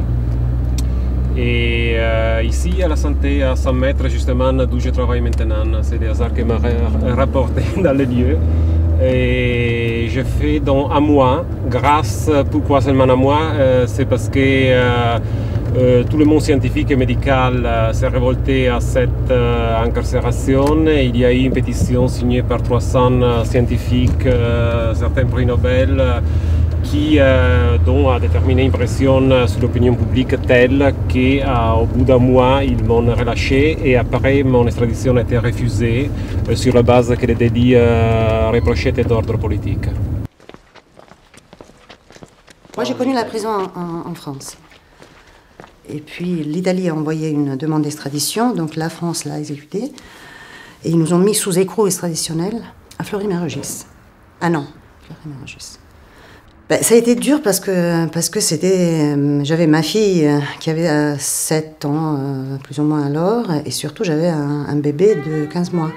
S12: Et euh, ici à la santé, à cent mètres justement d'où je travaille maintenant, c'est des hasards qui m'ont rapporté dans les lieux. Et je fais dans un mois, grâce, pourquoi seulement un mois, euh, c'est parce que euh, euh, tout le monde scientifique et médical euh, s'est révolté à cette euh, incarcération. Il y a eu une pétition signée par trois cents scientifiques, euh, certains prix Nobel, euh, qui euh, donc a déterminé une pression sur l'opinion publique telle qu'au bout d'un mois, ils m'ont relâché et après mon extradition a été refusée euh, sur la base que les délits euh, reprochés étaient d'ordre politique.
S16: Moi, j'ai connu la prison en, en, en France. Et puis, l'Italie a envoyé une demande d'extradition, donc la France l'a exécutée. Et ils nous ont mis sous écrou extraditionnel à Fleury-Mérogis. Ah non, Fleury-Mérogis. Ben, ça a été dur parce que, parce que c'était, euh, j'avais ma fille euh, qui avait euh, sept ans, euh, plus ou moins alors, et surtout j'avais un, un bébé de quinze mois.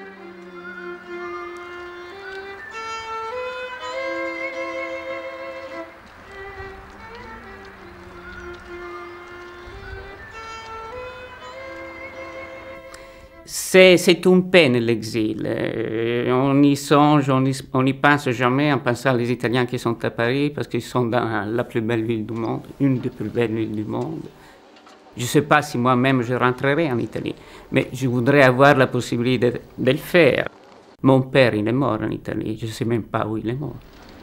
S4: C'est une peine l'exil. On y songe, on y, on y pense jamais en pensant aux Italiens qui sont à Paris parce qu'ils sont dans la plus belle ville du monde, une des plus belles villes du monde. Je ne sais pas si moi-même je rentrerai en Italie, mais je voudrais avoir la possibilité de, de le faire. Mon père, il est mort en Italie, je ne sais même pas où il est mort.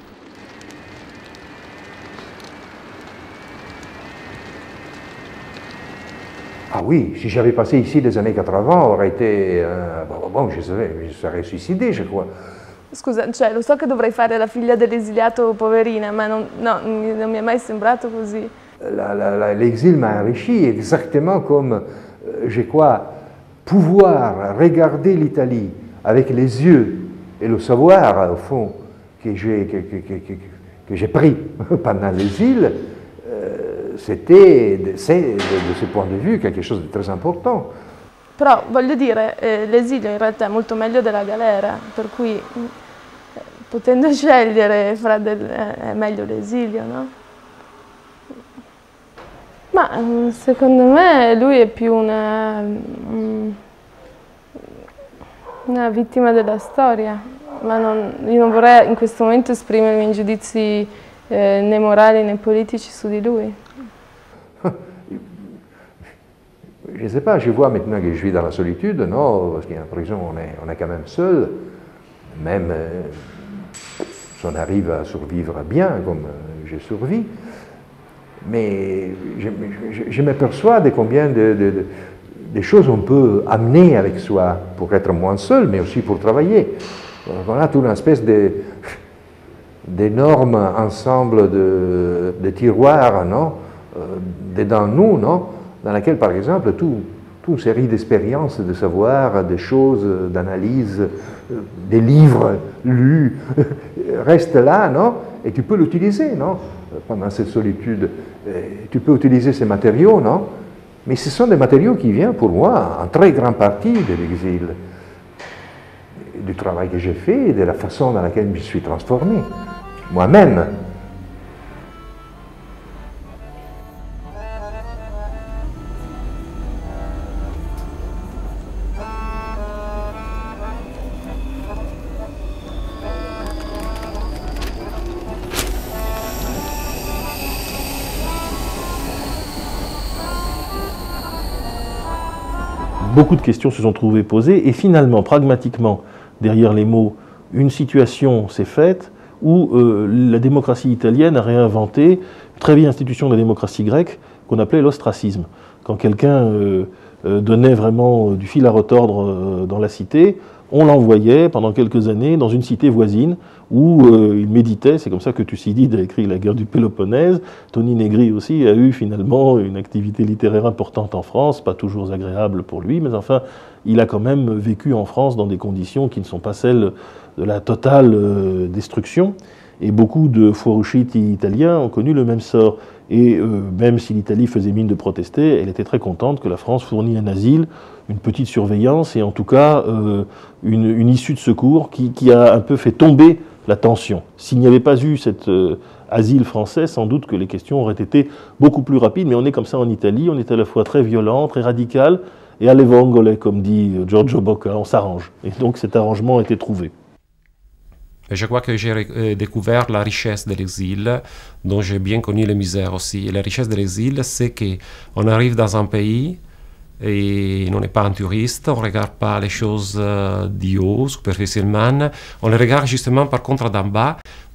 S3: Ah oui, si j'avais passé ici les années quatre-vingts, aurait été... Euh, bon, bon je, serais, je serais suicidé, je crois.
S10: Scusa, cioè, lo so che dovrei fare la figlia dell'esiliato poverina, ma non, no, non mi è mai sembrato così.
S3: L'exil m'a enrichi exactement comme, euh, je crois, pouvoir regarder l'Italie avec les yeux et le savoir, au fond, que j'ai que, que, que, que j'ai pris pendant l'exil. C'était, de ce point de vue, quelque chose de très important.
S10: Però, voglio dire, eh, l'esilio in realtà è molto meglio della galera, per cui eh, potendo scegliere fra del, eh, è meglio l'esilio, no? Ma secondo me lui è più una, una vittima della storia, ma non, io non vorrei in questo momento esprimere i miei giudizi eh, né morali né politici su di lui.
S3: Je ne sais pas, je vois maintenant que je vis dans la solitude, non, parce qu'en prison on est, on est quand même seul, même euh, si on arrive à survivre bien, comme euh, je survis, mais je, je, je m'aperçois de combien de, de, de, de choses on peut amener avec soi pour être moins seul, mais aussi pour travailler. On a toute une espèce de d'énorme ensemble de, de tiroirs, non, euh, dedans nous, non, dans laquelle, par exemple, toute tout une série d'expériences, de savoir, des choses, d'analyse, des livres lus, restent là, non? Et tu peux l'utiliser, non? Pendant cette solitude. Tu peux utiliser ces matériaux, non? Mais ce sont des matériaux qui viennent, pour moi, en très grande partie de l'exil, du travail que j'ai fait et de la façon dans laquelle je me suis transformé, moi-même.
S8: Beaucoup de questions se sont trouvées posées et finalement, pragmatiquement, derrière les mots, une situation s'est faite où euh, la démocratie italienne a réinventé une très vieille institution de la démocratie grecque qu'on appelait l'ostracisme. Quand quelqu'un euh, euh, donnait vraiment du fil à retordre euh, dans la cité, on l'envoyait pendant quelques années dans une cité voisine où euh, il méditait. C'est comme ça que Thucydide a écrit La guerre du Péloponnèse. Tony Negri aussi a eu finalement une activité littéraire importante en France, pas toujours agréable pour lui, mais enfin, il a quand même vécu en France dans des conditions qui ne sont pas celles de la totale euh, destruction. Et beaucoup de fuoriusciti italiens ont connu le même sort. Et euh, même si l'Italie faisait mine de protester, elle était très contente que la France fournit un asile, une petite surveillance et en tout cas euh, une, une issue de secours qui, qui a un peu fait tomber la tension. S'il n'y avait pas eu cet euh, asile français, sans doute que les questions auraient été beaucoup plus rapides, mais on est comme ça en Italie, on est à la fois très violent, très radical, et alle vongole, comme dit Giorgio Bocca, on s'arrange. Et donc cet arrangement a été trouvé.
S12: Je crois que j'ai découvert la richesse de l'exil, dont j'ai bien connu les misères aussi. Et la richesse de l'exil, c'est qu'on arrive dans un pays et on n'est pas un touriste, on ne regarde pas les choses d'y haut, superficiellement, on les regarde justement par contre d'en bas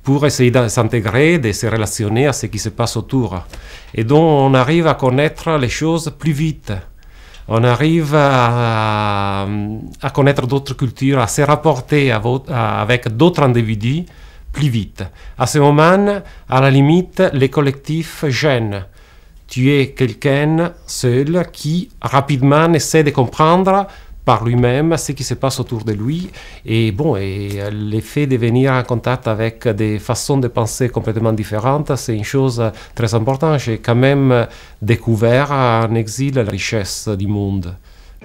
S12: pour essayer de s'intégrer, de se relationner à ce qui se passe autour. Et donc on arrive à connaître les choses plus vite. On arrive à, à connaître d'autres cultures, à se rapporter à vo- à, avec d'autres individus plus vite. À ce moment, à la limite, les collectifs gênent. Tu es quelqu'un seul qui rapidement essaie de comprendre par lui-même ce qui se passe autour de lui. Et bon, et l'effet de venir en contact avec des façons de penser complètement différentes, c'est une chose très importante. J'ai quand même découvert en exil la richesse du monde.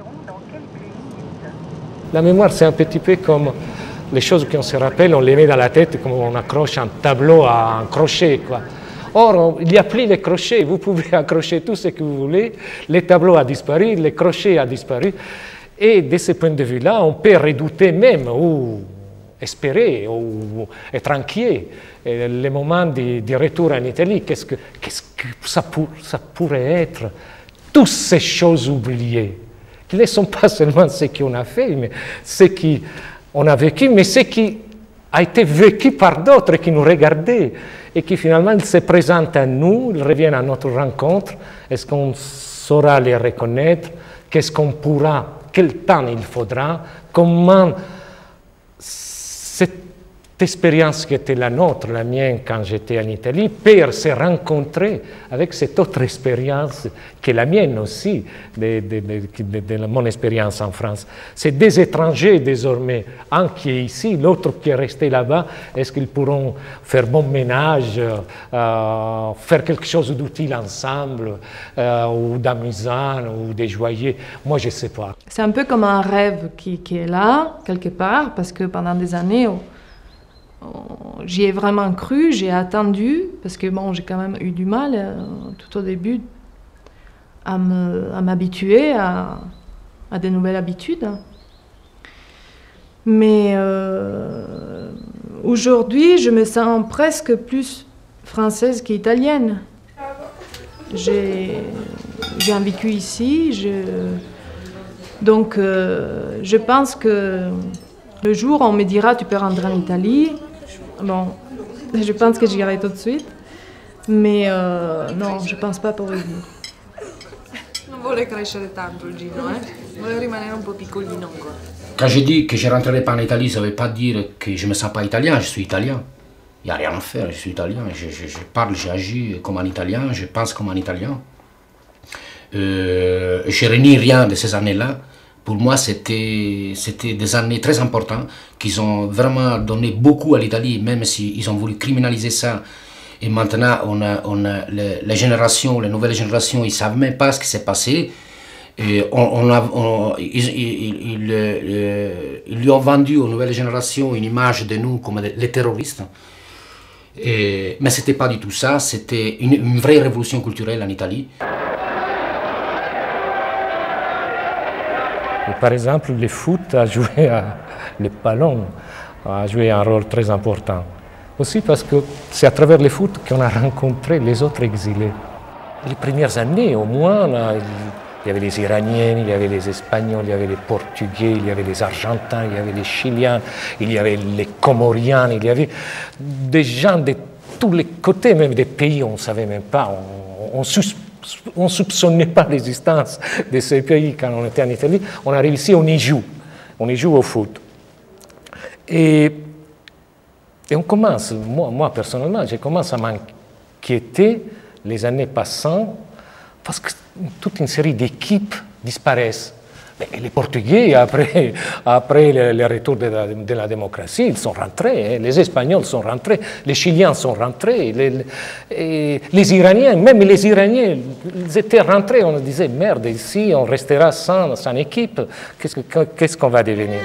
S5: La mémoire, c'est un petit peu comme les choses qu'on se rappelle, on les met dans la tête comme on accroche un tableau à un crochet, quoi. Or, il n'y a plus les crochets, vous pouvez accrocher tout ce que vous voulez, le tableau a disparu, le crochet a disparu. Et de ce point de vue-là, on peut redouter même, ou espérer, ou être inquiet, le moment du, du retour en Italie. Qu'est-ce que, qu'est-ce que ça, pour, ça pourrait être? Toutes ces choses oubliées, qui ne sont pas seulement ce qu'on a fait, mais ce qu'on a vécu, mais ce qui a été vécu par d'autres qui nous regardaient, et qui finalement se présentent à nous, ils reviennent à notre rencontre. Est-ce qu'on saura les reconnaître? Qu'est-ce qu'on pourra? Quel temps il faudra, comment cette expérience qui était la nôtre, la mienne quand j'étais en Italie, peut se rencontrer avec cette autre expérience qui est la mienne aussi, de, de, de, de, de mon expérience en France. C'est des étrangers désormais, un qui est ici, l'autre qui est resté là-bas, est-ce qu'ils pourront faire bon ménage, euh, faire quelque chose d'utile ensemble, euh, ou d'amusant, ou de joyeux? Moi, je ne sais pas.
S14: C'est un peu comme un rêve qui, qui est là, quelque part, parce que pendant des années, on, on, j'y ai vraiment cru, j'ai attendu, parce que bon, j'ai quand même eu du mal, euh, tout au début, à, me, à m'habituer à, à des nouvelles habitudes. Mais euh, aujourd'hui, je me sens presque plus française qu'italienne. J'ai, j'ai vécu ici, je, donc euh, je pense que le jour où on me dira tu peux rentrer en Italie, bon, je pense que j'irai tout de suite, mais euh, non, je pense pas pour vivre.
S11: Non vuole crescere tanto Gino, eh? Vuole rimanere un po' piccolino ancora.
S18: Quand je dis que je ne rentrerai pas en Italie, ça ne veut pas dire que je ne me sens pas italien, je suis italien. Il n'y a rien à faire, je suis italien, je, je, je parle, j'agis comme un italien, je pense comme un italien. Euh, je ne renie rien de ces années-là. Pour moi, c'était des années très importantes qui ont vraiment donné beaucoup à l'Italie, même s'ils ont voulu criminaliser ça. Et maintenant, on a, on a les, les générations, les nouvelles générations, ils ne savent même pas ce qui s'est passé. Et on, on a, on, ils, ils, ils, ils, ils lui ont vendu aux nouvelles générations une image de nous comme les terroristes. Et, mais ce n'était pas du tout ça, c'était une, une vraie révolution culturelle en Italie.
S5: Et par exemple, le foot a joué, à, le ballon a joué un rôle très important. Aussi parce que c'est à travers le foot qu'on a rencontré les autres exilés. Les premières années, au moins, il y avait les Iraniens, il y avait les Espagnols, il y avait les Portugais, il y avait les Argentins, il y avait les Chiliens, il y avait les Comoriens, il y avait des gens de tous les côtés, même des pays, on ne savait même pas, on, on ne soupçonnait pas l'existence de ces pays quand on était en Italie. On arrive ici, on y joue, on y joue au foot. Et, et on commence, moi, moi personnellement, je commence à m'inquiéter les années passant, parce que toute une série d'équipes disparaissent. Mais les Portugais, après, après le, le retour de la, de la démocratie, ils sont rentrés, hein. Les Espagnols sont rentrés, les Chiliens sont rentrés, les, les, les Iraniens, même les Iraniens, ils étaient rentrés, on disait, merde, ici on restera sans, sans équipe, qu'est-ce que, qu'est-ce qu'on va devenir ?